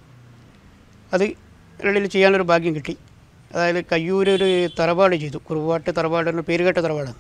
അത് ഉള്ളിൽ ചെയ്യാനൊരു ഭാഗ്യം കിട്ടി. അതായത് കയ്യൂരൊരു തറവാട് ചെയ്തു. കുറുവാട്ട് തറവാട് എന്ന പേരുകേട്ട തറവാടാണ്.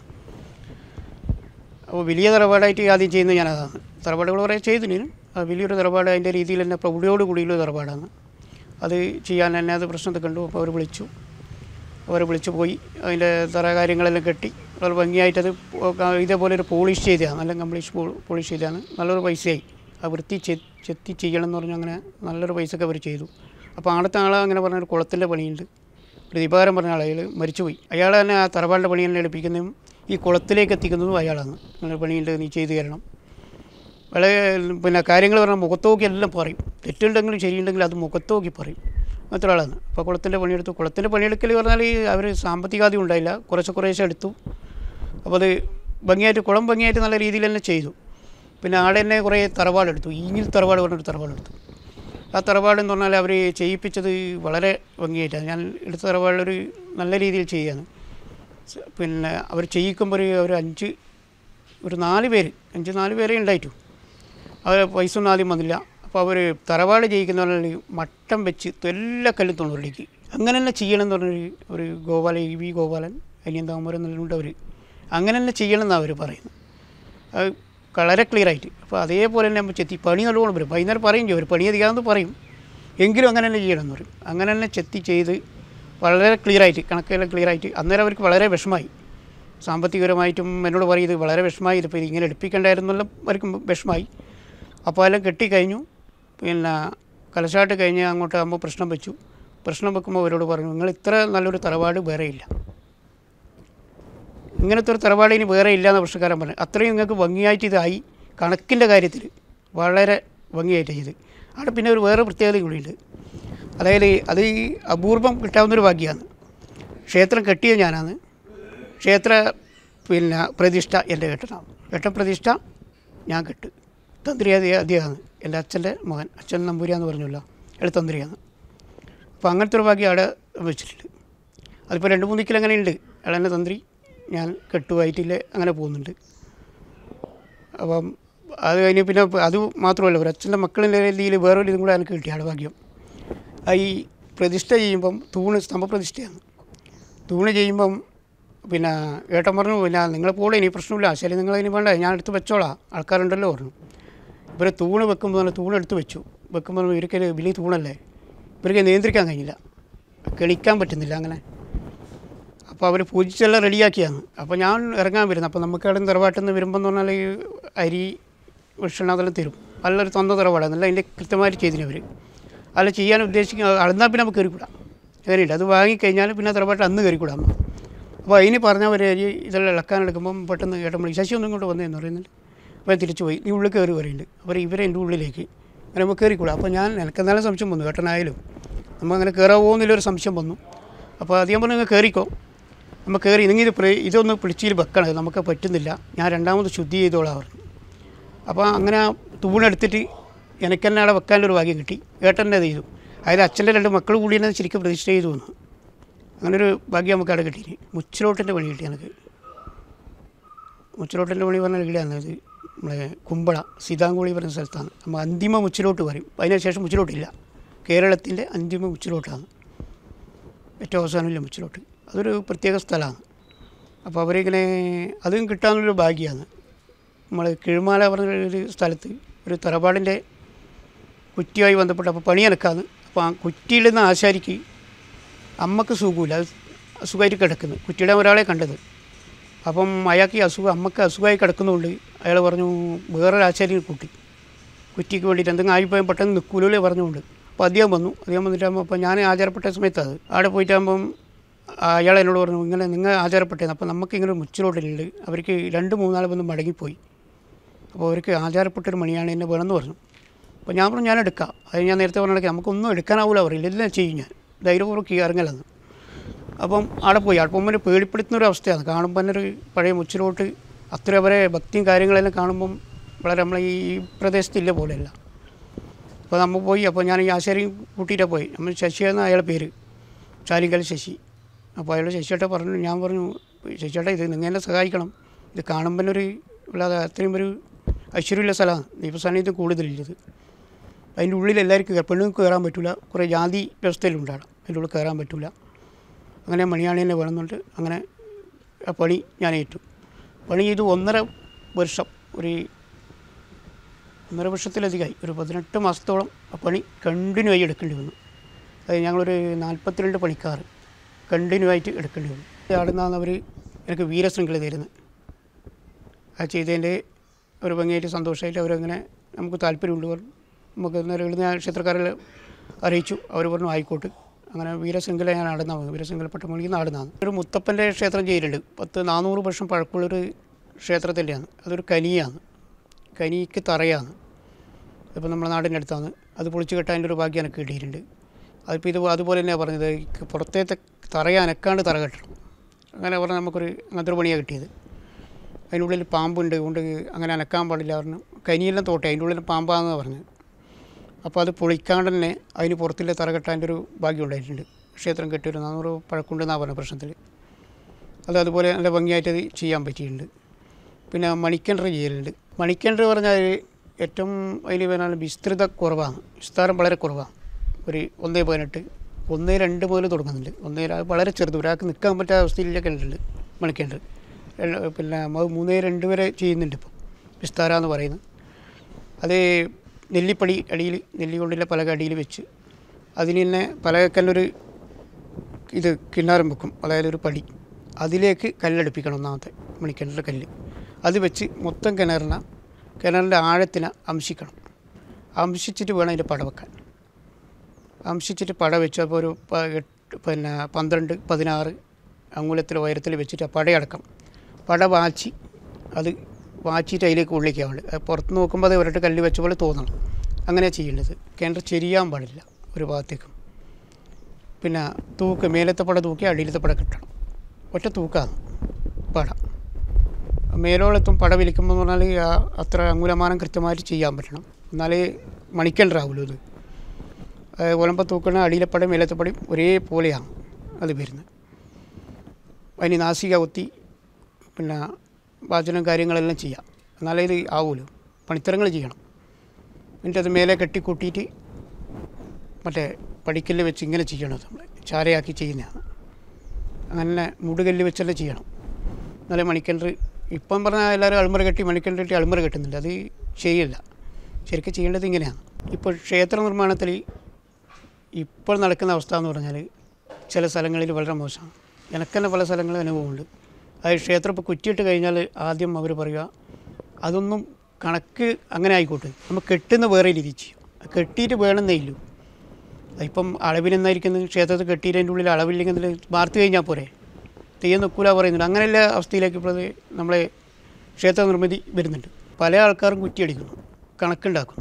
അപ്പോൾ വലിയ തറവാടായിട്ട് ആദ്യം ചെയ്യുന്നത് ഞാനതാണ്. തറവാടുകൾ കുറേ ചെയ്തിനും അത് വലിയൊരു തറവാട് അതിൻ്റെ രീതിയിൽ തന്നെ പ്രൗഢിയോട് കൂടിയുള്ള തറവാടാണ്. അത് ചെയ്യാൻ തന്നെ അത് പ്രശ്നത്തെ കണ്ടു. അപ്പോൾ അവർ വിളിച്ചു അവർ വിളിച്ചു പോയി അതിൻ്റെ തറ കാര്യങ്ങളെല്ലാം കെട്ടി വളരെ ഭംഗിയായിട്ടത് ഇതേപോലെ ഒരു പോളിഷ് ചെയ്തതാണ്. നല്ല കംപ്ലീറ്റ് പോളിഷ് ചെയ്തതാണ്. നല്ലൊരു പൈസയായി. ആ വൃത്തി ചെത്തി ചെയ്യണം എന്ന് പറഞ്ഞാൽ അങ്ങനെ നല്ലൊരു പൈസയൊക്കെ അവർ ചെയ്തു. അപ്പോൾ ആടത്തെ ആളെ അങ്ങനെ പറഞ്ഞൊരു കുളത്തിൻ്റെ പണിയുണ്ട്. ഒരു ദീപാരം പറഞ്ഞ ആളെ മരിച്ചുപോയി. അയാൾ തന്നെ ആ തറവാടിൻ്റെ പണി തന്നെ എടുപ്പിക്കുന്നതും ഈ കുളത്തിലേക്ക് എത്തിക്കുന്നതും അയാളാണ്. അങ്ങനെ പണിയുണ്ട്, നീ ചെയ്തു തരണം. വളരെ പിന്നെ കാര്യങ്ങൾ പറഞ്ഞാൽ മുഖത്തോക്കി എല്ലാം പറയും. തെറ്റുണ്ടെങ്കിലും ശരിയുണ്ടെങ്കിലും അത് മുഖത്തോക്കി പറയും. അങ്ങനത്തെ ഒരാളാണ്. അപ്പോൾ കുളത്തിൻ്റെ പണിയെടുത്തു. കുളത്തിൻ്റെ പണിയെടുക്കൽ പറഞ്ഞാൽ അവർ സാമ്പത്തികാദ്യം ഉണ്ടായില്ല, കുറച്ച് കുറേശ്ശെ എടുത്തു. അപ്പോൾ അത് ഭംഗിയായിട്ട് കുളം ഭംഗിയായിട്ട് നല്ല രീതിയിൽ തന്നെ ചെയ്തു. പിന്നെ ആടെ തന്നെ കുറേ തറവാടെടുത്തു. ഈങ്ങിൽ തറവാട് പറഞ്ഞൊരു തറവാടെടുത്തു. ആ തറവാടെന്ന് പറഞ്ഞാൽ അവർ ചെയ്യിപ്പിച്ചത് വളരെ ഭംഗിയായിട്ടാണ്. ഞാൻ എടുത്ത തറവാടിലൊരു നല്ല രീതിയിൽ ചെയ്യുകയാണ്. പിന്നെ അവർ ചെയ്യിക്കുമ്പോൾ ഒരു ഒരു അഞ്ച് ഒരു നാല് പേര് അഞ്ച് നാല് പേരേ ഉണ്ടായിട്ടു. അവർ പൈസ ഒന്നും ആദ്യം വന്നില്ല. അപ്പോൾ അവർ തറവാട് ചെയ്യിക്കുന്ന പറഞ്ഞാൽ മട്ടം വെച്ച് എല്ലാ കല്ലും തൊണ്ണൂറിലേക്ക് അങ്ങനെ തന്നെ ചെയ്യണം എന്ന് പറഞ്ഞൊരു ഒരു ഗോപാലൻ ഇ വി ഗോപാലൻ അനിയൻ താമരം എന്നുണ്ട്. അവർ അങ്ങനെ തന്നെ ചെയ്യണം എന്നാണ് അവർ പറയുന്നത്. അത് വളരെ ക്ലിയറായിട്ട്. അപ്പോൾ അതേപോലെ തന്നെ നമ്മൾ ചെത്തി പണി നല്ലോണം വരും. വൈകുന്നേരം പറയും ചെയ്യും, ഒരു പണി അധികാമെന്ന് പറയും, എങ്കിലും അങ്ങനെ തന്നെ ചെയ്യണമെന്ന് പറയും. അങ്ങനെ തന്നെ ചെത്തി ചെയ്ത് വളരെ ക്ലിയറായിട്ട് കണക്കെല്ലാം ക്ലിയറായിട്ട്. അന്നേരം അവർക്ക് വളരെ വിഷമമായി. സാമ്പത്തികപരമായിട്ടും എന്നോട് പറയും ഇത് വളരെ വിഷമമായി, ഇതിപ്പോൾ ഇങ്ങനെ എടുപ്പിക്കേണ്ടായിരുന്നുള്ള അവർക്ക് വിഷമമായി. അപ്പോൾ എല്ലാം കെട്ടിക്കഴിഞ്ഞു. പിന്നെ കലശാട്ട് കഴിഞ്ഞ് അങ്ങോട്ട് ആകുമ്പോൾ പ്രശ്നം വെച്ചു. പ്രശ്നം വെക്കുമ്പോൾ അവരോട് പറഞ്ഞു, നിങ്ങൾ ഇത്ര നല്ലൊരു തറവാട് വേറെ ഇല്ല, ഇങ്ങനത്തെ ഒരു തറവാട് ഇനി വേറെ ഇല്ല എന്ന് പ്രശ്നക്കാരൻ പറഞ്ഞു. അത്രയും നിങ്ങൾക്ക് ഭംഗിയായിട്ട് ഇതായി. കണക്കിൻ്റെ കാര്യത്തിൽ വളരെ ഭംഗിയായിട്ട് ചെയ്ത്. അവിടെ പിന്നെ ഒരു വേറെ പ്രത്യേകത കൂടിയുണ്ട്. അതായത് അത് ഈ അപൂർവം കിട്ടാവുന്നൊരു ഭാഗ്യമാണ്. ക്ഷേത്രം കെട്ടിയത് ഞാനാണ്. ക്ഷേത്ര പിന്നെ പ്രതിഷ്ഠ എൻ്റെ കെട്ടനാണ്. ഘട്ടപ്രതിഷ്ഠ ഞാൻ കെട്ട്. തന്ത്രി അദ്ദേഹമാണ്. എൻ്റെ അച്ഛൻ്റെ മകൻ, അച്ഛൻ നമ്പൂരിയാന്ന് പറഞ്ഞല്ലോ, അയാൾ തന്ത്രിയാണ്. അപ്പോൾ അങ്ങനത്തെ ഒരു ഭാഗ്യം അവിടെ വെച്ചിട്ടുണ്ട്. അതിപ്പോൾ രണ്ട് മൂന്ന് ദിക്കിൽ അങ്ങനെ ഉണ്ട്. അയാൾ തന്നെ തന്ത്രി, ഞാൻ കെട്ടുമായിട്ടില്ല, അങ്ങനെ പോകുന്നുണ്ട്. അപ്പം അത് കഴിഞ്ഞ് പിന്നെ അത് മാത്രമല്ല, ഒരു അച്ഛൻ്റെ മക്കളിൻ്റെ രീതിയിൽ വേറൊരു ഇതും കൂടെ എനിക്ക് കിട്ടിയാണ് ഭാഗ്യം. ഈ പ്രതിഷ്ഠ ചെയ്യുമ്പം തൂണ് സ്തംഭപ്രതിഷ്ഠയാണ്. തൂണ് ചെയ്യുമ്പം പിന്നെ ഏട്ടൻ പറഞ്ഞു, പിന്നെ നിങ്ങൾ പോലെ ഇനി പ്രശ്നമില്ല, ശരി നിങ്ങൾ ഇനി വേണ്ട, ഞാൻ എടുത്ത് വെച്ചോളാം, ആൾക്കാരുണ്ടല്ലോ പറഞ്ഞു. ഇവരെ തൂണ് വെക്കുമ്പോൾ തന്നെ തൂണ് എടുത്ത് വെച്ചു. വെക്കുമ്പോൾ ഇവർക്ക് വലിയ തൂണല്ലേ, ഇവർക്ക് നിയന്ത്രിക്കാൻ കഴിഞ്ഞില്ല, കളിക്കാൻ പറ്റുന്നില്ല. അങ്ങനെ അപ്പോൾ അവർ പൂജിച്ചെല്ലാം റെഡിയാക്കിയാണ്. അപ്പോൾ ഞാൻ ഇറങ്ങാൻ വരുന്നത്. അപ്പോൾ നമുക്ക് അവിടെ തറവാട്ടിൽ നിന്ന് വരുമ്പോൾ എന്ന് പറഞ്ഞാൽ ഈ അരി ഭക്ഷണം അതെല്ലാം തരും. നല്ലൊരു തന്ന തറവാടാണ്, നല്ല അതിൻ്റെ കൃത്യമായിട്ട് ചെയ്തിനവർ. അല്ല ചെയ്യാൻ ഉദ്ദേശിക്കുക അളന്നാൽ പിന്നെ നമുക്ക് കയറിക്കൂടാം, അങ്ങനെയുണ്ട്. അത് വാങ്ങിക്കഴിഞ്ഞാൽ പിന്നെ തറവാട്ടിൽ അന്ന് കയറിക്കൂടാം. അപ്പോൾ അതിന് പറഞ്ഞവർ അരി ഇതെല്ലാം ഇളക്കാൻ എടുക്കുമ്പം പെട്ടെന്ന് കേട്ടപ്പോൾ ശശി ഒന്നും ഇങ്ങോട്ട് വന്നതെന്ന് പറയുന്നുണ്ട്. അപ്പോൾ തിരിച്ചു പോയി, നീ ഉള്ളിൽ കയറി പറയുന്നുണ്ട്. അപ്പോൾ ഇവരെ എൻ്റെ ഉള്ളിലേക്ക് അങ്ങനെ നമുക്ക് കയറിക്കൂടാം. അപ്പോൾ ഞാൻ എനിക്കെന്നാലും സംശയം വന്നു, ഏട്ടനായാലും നമ്മൾ അങ്ങനെ കയറാവോ എന്നുള്ളൊരു സംശയം വന്നു. അപ്പോൾ അധികം പറഞ്ഞു നിങ്ങൾ കയറിക്കോ, നമ്മൾ കയറി നിങ്ങൾ ഇത് ഇതൊന്ന് പിടിച്ചിൽ വെക്കണം, നമുക്ക് പറ്റുന്നില്ല, ഞാൻ രണ്ടാമത് ശുദ്ധി ചെയ്തോളാം പറഞ്ഞു. അപ്പോൾ അങ്ങനെ തൂണെടുത്തിട്ട് എനിക്ക് തന്നെ അവിടെ വെക്കാനൊരു ഭാഗ്യം കിട്ടി. ഏട്ടൻ്റെ ചെയ്തു, അതായത് അച്ഛൻ്റെ രണ്ട് മക്കൾ കൂടി തന്നെ ശരിക്കും പ്രതിഷ്ഠ ചെയ്തു വന്നു. അങ്ങനൊരു ഭാഗ്യം നമുക്ക് അവിടെ കിട്ടി. മുച്ചിലോട്ടിൻ്റെ പണി കിട്ടി എനിക്ക്. മുച്ചിലോട്ടിൻ്റെ പണി പറഞ്ഞാൽ ഇവിടെയാണ്, അത് നമ്മളെ കുമ്പള സീതാങ്കുളി പറയുന്ന സ്ഥലത്താണ്. നമ്മൾ അന്തിമ മുച്ചിലോട്ട് പറയും. അതിനുശേഷം മുച്ചിലോട്ടില്ല, കേരളത്തിൻ്റെ അന്തിമ മുച്ചിലോട്ടാണ്, ഏറ്റവും അവസാനമില്ല മുച്ചിലോട്ട്. അതൊരു പ്രത്യേക സ്ഥലമാണ്. അപ്പോൾ അവരിങ്ങനെ അതും കിട്ടാനുള്ളൊരു ഭാഗ്യമാണ്. നമ്മൾ കിഴുമാല പറഞ്ഞൊരു സ്ഥലത്ത് ഒരു തറവാടിൻ്റെ കുറ്റിയുമായി ബന്ധപ്പെട്ട് അപ്പോൾ പണി എനക്കാന്ന്. അപ്പോൾ ആ കുറ്റിയിൽ നിന്ന് ആശാരിക്ക് അമ്മക്ക് സുഖമില്ല, അത് അസുഖമായിട്ട് കിടക്കുന്നു. കുറ്റിയുടെ ഒരാളെ കണ്ടത്. അപ്പം അയാൾക്ക് അസുഖം അമ്മക്ക് അസുഖമായി കിടക്കുന്നതുകൊണ്ട് അയാൾ പറഞ്ഞു വേറൊരു ആശാരിയെ കൂട്ടി കുറ്റിക്ക് വേണ്ടിയിട്ട് എന്തെങ്കിലും ആയിപ്പോയാൽ പെട്ടെന്ന് നിൽക്കൂലേ പറഞ്ഞുകൊണ്ട്. അപ്പോൾ അദ്ദേഹം വന്നു. അദ്ദേഹം വന്നിട്ടാകുമ്പോൾ അപ്പോൾ ഞാൻ ആചാരപ്പെട്ട സമയത്ത് അത് അവിടെ പോയിട്ടാകുമ്പം അയാൾ എന്നോട് പറഞ്ഞു ഇങ്ങനെ നിങ്ങൾ ആചാരപ്പെട്ടത്, അപ്പോൾ നമുക്ക് ഇങ്ങനെ ഒരു മുച്ചിലോട്ടിലുണ്ട്, അവർക്ക് രണ്ട് മൂന്നാൾ വന്ന് മടങ്ങിപ്പോയി, അപ്പോൾ അവർക്ക് ആചാരപ്പെട്ടൊരു മണിയാണ് എന്നെ വേണമെന്ന് പറഞ്ഞു. അപ്പോൾ ഞാൻ പറഞ്ഞു ഞാൻ എടുക്കാം. അത് ഞാൻ നേരത്തെ പറഞ്ഞിടയ്ക്ക് നമുക്കൊന്നും എടുക്കാനാവില്ല പറയില്ല, എല്ലാം ചെയ്യും ഞാൻ ധൈര്യപൂർവ്വം ഇറങ്ങലെന്ന്. അപ്പം അവിടെ പോയി അവിടെ പോകുമ്പോൾ പേടിപ്പെടുത്തുന്ന ഒരു അവസ്ഥയാണ്. കാണുമ്പോൾ തന്നെ ഒരു പഴയ മുച്ചിലോട്ട് അത്ര വരെ ഭക്തിയും കാര്യങ്ങളെല്ലാം കാണുമ്പം വളരെ നമ്മളെ ഈ പ്രദേശത്തില്ല പോലെയല്ല. അപ്പോൾ നമ്മൾ പോയി. അപ്പോൾ ഞാൻ ഈ ആശാരിയും കൂട്ടിയിട്ടാണ് പോയി. നമ്മൾ ശശിയെന്ന അയാളുടെ പേര്, ചാലിങ്കൽ ശശി. അപ്പോൾ അയാൾ ശശിയേട്ട പറഞ്ഞു, ഞാൻ പറഞ്ഞു ശശിയേട്ട ഇത് നിങ്ങൾ എന്നെ സഹായിക്കണം, ഇത് കാണുമ്പോൾ ഒരു അല്ലാതെ അത്രയും ഒരു ഐശ്വര്യമുള്ള സ്ഥലമാണ്, ദൈവസാന്നിധ്യം കൂടുതലില്ലത്. അതിൻ്റെ ഉള്ളിൽ എല്ലാവർക്കും പെണ്ണുങ്ങൾക്ക് കയറാൻ പറ്റില്ല, കുറേ ജാതി വ്യവസ്ഥയിലുണ്ടാണ്, അതിൻ്റെ ഉള്ളിൽ കയറാൻ പറ്റില്ല. അങ്ങനെ മണിയാണി തന്നെ വേണമെന്നുണ്ട്. അങ്ങനെ ആ പണി ഞാൻ ഏറ്റു. പണി ചെയ്തു ഒന്നര വർഷം, ഒരു ഒന്നര വർഷത്തിലധികമായി, ഒരു പതിനെട്ട് മാസത്തോളം ആ പണി കണ്ടിന്യൂ ആയി എടുക്കേണ്ടി വന്നു. അത് ഞങ്ങളൊരു നാൽപ്പത്തിരണ്ട് പണിക്കാർ കണ്ടിന്യൂ ആയിട്ട് എടുക്കേണ്ടി വന്നു. ആടുന്നാണ് അവർ എനിക്ക് വീരശൃംഖല തരുന്നത്. ആ ചെയ്തതിൻ്റെ ഒരു ഭംഗിയായിട്ട് സന്തോഷമായിട്ട് അവരങ്ങനെ നമുക്ക് താല്പര്യമുണ്ട് പറഞ്ഞു. നമുക്ക് എഴുതുന്ന ക്ഷേത്രക്കാരെല്ലാം അറിയിച്ചു. അവർ പറഞ്ഞു ആയിക്കോട്ട്. അങ്ങനെ വീരശൃംഖല ഞാൻ ആടുന്നാണ്, വീരശൃംഖല പട്ടമണിക്ക് നാടുന്നതാണ്. ഒരു മുത്തപ്പൻ്റെ ക്ഷേത്രം ചെയ്തിട്ടുണ്ട്. പത്ത് നാനൂറ് വർഷം പഴക്കമുള്ളൊരു ക്ഷേത്രത്തിൻ്റെയാണ്. അതൊരു കനിയാണ്, കനിക്ക് തറയാണ്. ഇപ്പോൾ നമ്മുടെ നാടിൻ്റെ അടുത്താണ്. അത് പൊളിച്ച് കെട്ടാൻ്റെ ഒരു ഭാഗ്യം എനിക്ക് കിട്ടിയിട്ടുണ്ട്. അതിപ്പോൾ ഇത് അതുപോലെ തന്നെയാണ് പറഞ്ഞത്, പുറത്തേത്തെ തറയെ അനക്കാണ്ട് തറ കെട്ടണം. അങ്ങനെ പറഞ്ഞാൽ നമുക്കൊരു അങ്ങനത്തെ ഒരു പണിയാണ് കിട്ടിയത്. അതിനുള്ളിൽ പാമ്പുണ്ട് കൊണ്ട് അങ്ങനെ അനക്കാൻ പാടില്ല പറഞ്ഞു. കനിയെല്ലാം തോട്ടെ അതിൻ്റെ ഉള്ളിൽ പാമ്പാണെന്ന് പറഞ്ഞു. അപ്പോൾ അത് പൊളിക്കാണ്ട് തന്നെ അതിന് പുറത്തിലെ തറ കെട്ടാൻ്റെ ഒരു ഭാഗ്യം ഉണ്ടായിട്ടുണ്ട്. ക്ഷേത്രം കെട്ടിയൊരു നാനൂറ് പഴക്കമുണ്ടെന്നാണ് പറഞ്ഞ പ്രശ്നത്തിൽ. അത് അതുപോലെ നല്ല ഭംഗിയായിട്ട് അത് ചെയ്യാൻ പറ്റിയിട്ടുണ്ട്. പിന്നെ മണിക്കിണർ ചെയ്യലുണ്ട്. മണിക്കിണർ പറഞ്ഞാൽ ഏറ്റവും അതിൽ പറഞ്ഞാൽ വിസ്തൃത കുറവാണ്, വിസ്താരം വളരെ കുറവാണ്. ഒരു ഒന്നേ പതിനെട്ട് ഒന്നേ രണ്ട് മുതൽ തുടങ്ങുന്നുണ്ട്. ഒന്നേ വളരെ ചെറുത്, ഒരാൾക്ക് നിൽക്കാൻ പറ്റാത്ത അവസ്ഥയിലുള്ള കിണറുണ്ട് മണിക്കിണർ. പിന്നെ മൂന്നേ രണ്ട് വരെ ചെയ്യുന്നുണ്ട് ഇപ്പോൾ വിസ്താര എന്ന് പറയുന്നത്. അത് നെല്ലിപ്പടി അടിയിൽ നെല്ലി കൊണ്ടുള്ള പലക അടിയിൽ വെച്ച് അതിന് തന്നെ പലകക്കല്ലൊരു ഇത് കിണ്ണാരം വെക്കും, അതായത് ഒരു പടി, അതിലേക്ക് കല്ലടുപ്പിക്കണം ഒന്നാമത്തെ മണിക്കിണറിൻ്റെ കല്ല്. അത് വെച്ച് മൊത്തം കിണറിനെ കിണറിൻ്റെ ആഴത്തിനെ അംശിക്കണം. അംശിച്ചിട്ട് വേണം അതിൻ്റെ പട വെക്കാൻ. അംശിച്ചിട്ട് പട വെച്ച് അപ്പോൾ ഒരു പിന്നെ പന്ത്രണ്ട് പതിനാറ് അങ്കുലത്തിൽ ഉയരത്തിൽ വെച്ചിട്ട് ആ പടയടക്കം പട വാച്ചി അത് വാച്ചിട്ട് അതിലേക്ക് ഉള്ളിക്കാവുള്ളൂ. പുറത്ത് നോക്കുമ്പോൾ അത് ഒരട്ട് കല്ല് വെച്ച പോലെ തോന്നണം. അങ്ങനെ ചെയ്യേണ്ടത്. കിണർ ചെരിയാൻ പാടില്ല ഒരു ഭാഗത്തേക്കും. പിന്നെ തൂക്ക് മേലത്തെ പട തൂക്കി അടിയിലത്തെ പട കിട്ടണം. ഒറ്റ തൂക്കാണ് പട. മേലോളെത്തും പട വലിക്കുമ്പോൾ എന്ന് പറഞ്ഞാൽ അത്ര അങ്കുലമാനം കൃത്യമായിട്ട് ചെയ്യാൻ പറ്റണം, എന്നാലേ മണിക്കിണറാവുള്ളൂ. ഇത് ഒലമ്പ തൂക്കണ അടിയിലെ പടയും മേലത്തെ പടയും ഒരേപോലെയാണ് അത് വരുന്നത്. അതിന് നാസിക കുത്തി പിന്നെ വാചനം കാര്യങ്ങളെല്ലാം ചെയ്യാം, എന്നാലേ ഇത് ആവുമല്ലോ. പണിത്തരങ്ങൾ ചെയ്യണം. എന്നിട്ട് അത് മേലെ കെട്ടിക്കൂട്ടിയിട്ട് മറ്റേ പടിക്കല്ല് വെച്ച് ഇങ്ങനെ ചെയ്യണം. നമ്മൾ ചാരയാക്കി ചെയ്യുന്നതാണ്. അങ്ങനെ മുടുകല്ല് വെച്ചെല്ലാം ചെയ്യണം, എന്നാലേ മണിക്കിണർ. ഇപ്പം പറഞ്ഞാൽ എല്ലാവരും അൾമറ കെട്ടി മണിക്കിണർ കെട്ടി അൾമറ കെട്ടുന്നുണ്ട്. അത് ശരിയല്ല. ശരിക്കും ചെയ്യേണ്ടത് ഇങ്ങനെയാണ്. ഇപ്പോൾ ക്ഷേത്ര നിർമ്മാണത്തിൽ ഇപ്പോൾ നടക്കുന്ന അവസ്ഥ എന്ന് പറഞ്ഞാൽ ചില സ്ഥലങ്ങളിൽ വളരെ മോശമാണ്. എനിക്ക് തന്നെ പല സ്ഥലങ്ങളും അനുഭവമുണ്ട്. അതായത് ക്ഷേത്രം ഇപ്പോൾ കുറ്റിയിട്ട് കഴിഞ്ഞാൽ ആദ്യം അവർ പറയുക അതൊന്നും കണക്ക് അങ്ങനെ ആയിക്കോട്ടെ, നമ്മൾ കെട്ടുന്ന വേറെ രീതി ചെയ്യും. കെട്ടിയിട്ട് വേണമെന്നേ ഇല്ലൂ. ഇപ്പം അളവിനെന്നായിരിക്കുന്നത് ക്ഷേത്രത്തിൽ കെട്ടിയതിൻ്റെ ഉള്ളിൽ അളവില്ലെങ്കിൽ വാർത്ത് കഴിഞ്ഞാൽ പോരെ, തെയ്യം നിൽക്കൂല പറയുന്നുണ്ട്. അങ്ങനെയുള്ള അവസ്ഥയിലേക്ക് ഇപ്പോൾ നമ്മളെ ക്ഷേത്ര നിർമ്മിതി വരുന്നുണ്ട്. പല ആൾക്കാരും കുറ്റിയടിക്കുന്നു, കണക്കുണ്ടാക്കുന്നു,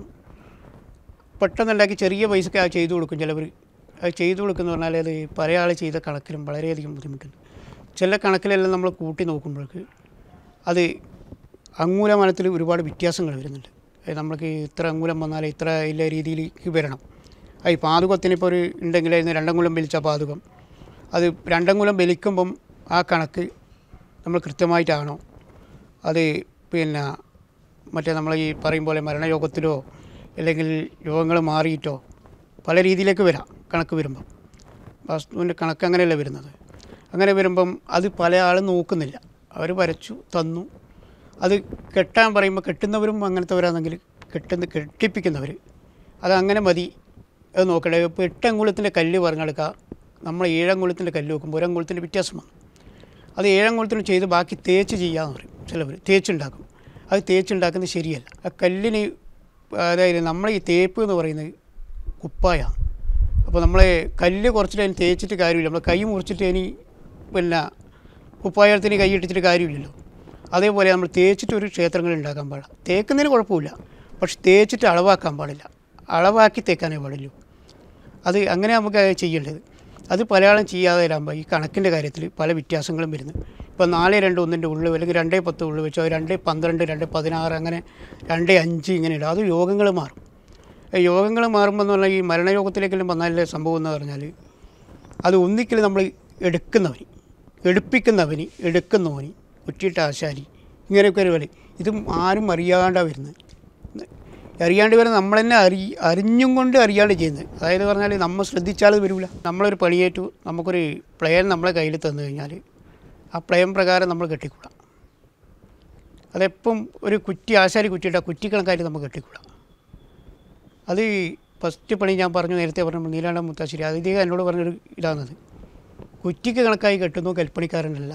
പെട്ടെന്നുണ്ടാക്കി ചെറിയ പൈസക്ക് അത് ചെയ്തു കൊടുക്കും. ചിലവർ അത് ചെയ്തു കൊടുക്കുന്ന പറഞ്ഞാൽ അത് പല ആൾ ചെയ്ത കണക്കിലും വളരെയധികം ബുദ്ധിമുട്ടുണ്ട്. ചില കണക്കിലെല്ലാം നമ്മൾ കൂട്ടി നോക്കുമ്പോഴേക്ക് അത് അങ്ങൂലമാനത്തിൽ ഒരുപാട് വ്യത്യാസങ്ങൾ വരുന്നുണ്ട്. നമ്മൾക്ക് ഇത്ര അങ്ങൂലം വന്നാൽ ഇത്ര ഇല്ല രീതിയിലേക്ക് വരണം. ഈ പാതുകത്തിനിപ്പോൾ ഒരു ഉണ്ടെങ്കിൽ അതിന് രണ്ടങ്കുലം വലിച്ച പാതുകം, അത് രണ്ടങ്കുലം വലിക്കുമ്പം ആ കണക്ക് നമ്മൾ കൃത്യമായിട്ടാണോ, അത് പിന്നെ മറ്റേ നമ്മൾ ഈ പറയും പോലെ മരണയോഗത്തിലോ അല്ലെങ്കിൽ രോഗങ്ങൾ മാറിയിട്ടോ പല രീതിയിലേക്ക് വരാം കണക്ക് വരുമ്പം. വസ്തുവിൻ്റെ കണക്ക് അങ്ങനെയല്ല വരുന്നത്. അങ്ങനെ വരുമ്പം അത് പല ആളും നോക്കുന്നില്ല. അവർ വരച്ചു തന്നു. അത് കെട്ടാൻ പറയുമ്പോൾ കെട്ടുന്നവരും അങ്ങനത്തെവരാണെങ്കിൽ കെട്ടുന്ന കെട്ടിപ്പിക്കുന്നവർ അതങ്ങനെ മതി, അത് നോക്കട്ടെ. ഇപ്പോൾ എട്ടങ്കുലത്തിൻ്റെ കല്ല് പറഞ്ഞെടുക്കുക, നമ്മൾ ഏഴങ്കുലത്തിൻ്റെ കല്ല് നോക്കുമ്പോൾ ഒരങ്കുലത്തിൻ്റെ വ്യത്യാസം വന്നു. അത് ഏഴങ്കുലത്തിന് ചെയ്ത് ബാക്കി തേച്ച് ചെയ്യാമെന്ന് പറയും ചിലവർ, തേച്ചുണ്ടാക്കും. അത് തേച്ചുണ്ടാക്കുന്നത് ശരിയല്ല. ആ കല്ലിന് അതായത് നമ്മൾ ഈ തേപ്പ് എന്ന് പറയുന്നത് കുപ്പായാണ്. അപ്പോൾ നമ്മൾ കല്ല് കുറച്ചിട്ട് അതിന് തേച്ചിട്ട് കാര്യമില്ല. നമ്മൾ കൈ മുറിച്ചിട്ട് അതിന് പിന്നെ കുപ്പായത്തിന് കൈ ഇട്ടിട്ട് കാര്യമില്ലല്ലോ. അതേപോലെ നമ്മൾ തേച്ചിട്ട് ഒരു ക്ഷേത്രങ്ങൾ ഉണ്ടാക്കാൻ പാടില്ല. തേക്കുന്നതിന് കുഴപ്പമില്ല, പക്ഷെ തേച്ചിട്ട് അളവാക്കാൻ പാടില്ല. അളവാക്കി തേക്കാനേ പാടുള്ളൂ. അത് അങ്ങനെ നമുക്ക് ചെയ്യേണ്ടത്. അത് പലയാളും ചെയ്യാതെ വരാകുമ്പോൾ ഈ കണക്കിൻ്റെ കാര്യത്തിൽ പല വ്യത്യാസങ്ങളും വരുന്നു. ഇപ്പോൾ നാല് രണ്ട് ഒന്നിൻ്റെ ഉള്ളിൽ അല്ലെങ്കിൽ രണ്ടേ പത്ത് ഉള്ളിൽ വെച്ചോ രണ്ട് പന്ത്രണ്ട് രണ്ട് പതിനാറ് അങ്ങനെ രണ്ട് അഞ്ച് ഇങ്ങനെ ഇടും. അത് യോഗങ്ങൾ മാറും. യോഗങ്ങൾ മാറുമ്പോൾ എന്ന് പറഞ്ഞാൽ ഈ മരണയോഗത്തിലേക്കെല്ലാം വന്നാലേ സംഭവം എന്ന് പറഞ്ഞാൽ അത് ഒന്നിക്കൽ നമ്മൾ എടുക്കുന്നവന്, എടുപ്പിക്കുന്നവന്, എടുക്കുന്നവന്, കുറ്റിയിട്ട ആശാരി, ഇങ്ങനെയൊക്കെ ഒരു കളി. ഇതും ആരും അറിയാണ്ടാണ് വരുന്നത്. അറിയാണ്ട് വരുന്നത് നമ്മൾ തന്നെ അറി അറിഞ്ഞും കൊണ്ട് അറിയാണ്ട് ചെയ്യുന്നത്. അതായത് പറഞ്ഞാൽ നമ്മൾ ശ്രദ്ധിച്ചാൽ വരില്ല. നമ്മളൊരു പണിയേറ്റു, നമുക്കൊരു പ്ലെയൻ നമ്മളെ കയ്യിൽ തന്നു കഴിഞ്ഞാൽ ആ പ്ലെയൻ പ്രകാരം നമ്മൾ കെട്ടിക്കൂടാം. അതെപ്പം ഒരു കുറ്റി ആശാരി കുറ്റിയിട്ട കുറ്റി കണക്കായിട്ട് നമുക്ക് കെട്ടിക്കൂടാം. അത് ഫസ്റ്റ് പണി ഞാൻ പറഞ്ഞു, നേരത്തെ പറഞ്ഞു നീലാണ്ട മുത്താശ്ശേരി, അത് ഇദ്ദേഹം എന്നോട് പറഞ്ഞൊരു ഇതാണത്. കുറ്റിക്ക് കണക്കായി കെട്ടുന്നു കൽപ്പണിക്കാരനല്ല.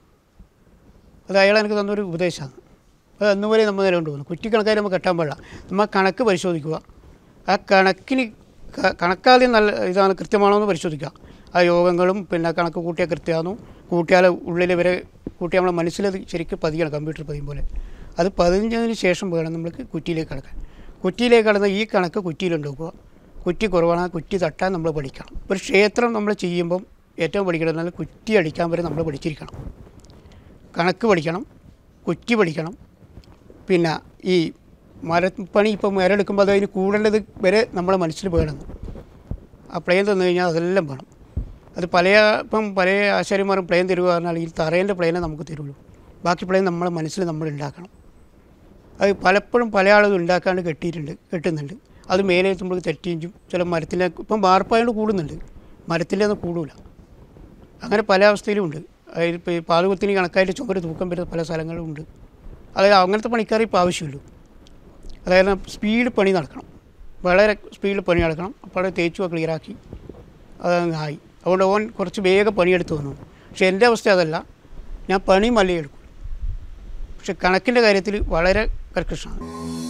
അത് അയാൾ എനിക്ക് തന്നൊരു ഉപദേശമാണ്. അത് അന്നുപോലെ നമ്മൾ നേരെ കൊണ്ടുപോകുന്നു. കുറ്റി കണക്കായി നമ്മൾ കെട്ടാൻ പാടില്ല. നമ്മൾ കണക്ക് പരിശോധിക്കുക. ആ കണക്കിന് കണക്കാദ്യം നല്ല ഇതാണ് കൃത്യമാണോ എന്ന് പരിശോധിക്കുക. ആ യോഗങ്ങളും പിന്നെ കണക്ക് കൂട്ടിയാൽ കൃത്യമാണോ, കൂട്ടിയാൽ ഉള്ളിൽ വരെ കൂട്ടി നമ്മളെ മനസ്സിലത് ശരിക്കും പതിയണം, കമ്പ്യൂട്ടർ പതിയും പോലെ. അത് പതിഞ്ഞതിന് ശേഷം വേണം നമ്മൾക്ക് കുറ്റിയിലേക്ക് കടക്കാൻ. കുറ്റിയിലേക്ക് കടന്ന് ഈ കണക്ക് കുറ്റിയിലുണ്ടാക്കുക. കുറ്റി കുറവാണ്, ആ കുറ്റി തട്ടാൻ നമ്മൾ പഠിക്കണം. ഒരു ക്ഷേത്രം നമ്മൾ ചെയ്യുമ്പം ഏറ്റവും പഠിക്കണം എന്നാൽ കുറ്റി അടിക്കാൻ വരെ നമ്മൾ പഠിച്ചിരിക്കണം. കണക്ക് പഠിക്കണം, കുറ്റി പഠിക്കണം. പിന്നെ ഈ മരപ്പണി ഇപ്പോൾ മരമെടുക്കുമ്പോൾ അത് അതിന് കൂടേണ്ടത് വരെ നമ്മളെ മനസ്സിൽ വേണം. ആ പ്ലെയിൻ തന്നു കഴിഞ്ഞാൽ അതെല്ലാം വേണം. അത് പല ഇപ്പം പല ആശാരിമാരും പ്ലെയിൻ തരുക പറഞ്ഞാൽ ഈ തറേൻ്റെ പ്ലെയിനെ നമുക്ക് തരുള്ളൂ. ബാക്കി പ്ലെയിൻ നമ്മളെ മനസ്സിൽ നമ്മൾ ഉണ്ടാക്കണം. അത് പലപ്പോഴും പല ആളുകൾ ഉണ്ടാക്കാണ്ട് കെട്ടിയിട്ടുണ്ട്, കെട്ടുന്നുണ്ട്. അത് മേലെ എത്തുമ്പോൾ തെറ്റിഞ്ചും ചില മരത്തിലെ ഇപ്പം വാർപ്പായോണ്ട് കൂടുന്നുണ്ട്, മരത്തിലൊന്നും കൂടില്ല. അങ്ങനെ പല അവസ്ഥയിലും ഉണ്ട്. അതായത് ഇപ്പോൾ ഈ പാതുകത്തിന് കണക്കായിട്ട് ചുമര് തൂക്കം വരുന്ന പല സ്ഥലങ്ങളും ഉണ്ട്. അതായത് അങ്ങനത്തെ പണിക്കാരെ ഇപ്പോൾ ആവശ്യമുള്ളൂ. അതായത് സ്പീഡ് പണി നടക്കണം, വളരെ സ്പീഡിൽ പണി നടക്കണം. അപ്പോൾ അവിടെ തേച്ചുക ക്ലിയറാക്കി അതങ്ങ് ആയി. അതുകൊണ്ട് ഓൻ കുറച്ച് വേഗം പണിയെടുത്ത് വന്നു. പക്ഷേ എൻ്റെ അവസ്ഥ അതല്ല, ഞാൻ പണി മല്ലി എടുക്കും. പക്ഷെ കണക്കിൻ്റെ കാര്യത്തിൽ വളരെ കർക്കശമാണ്.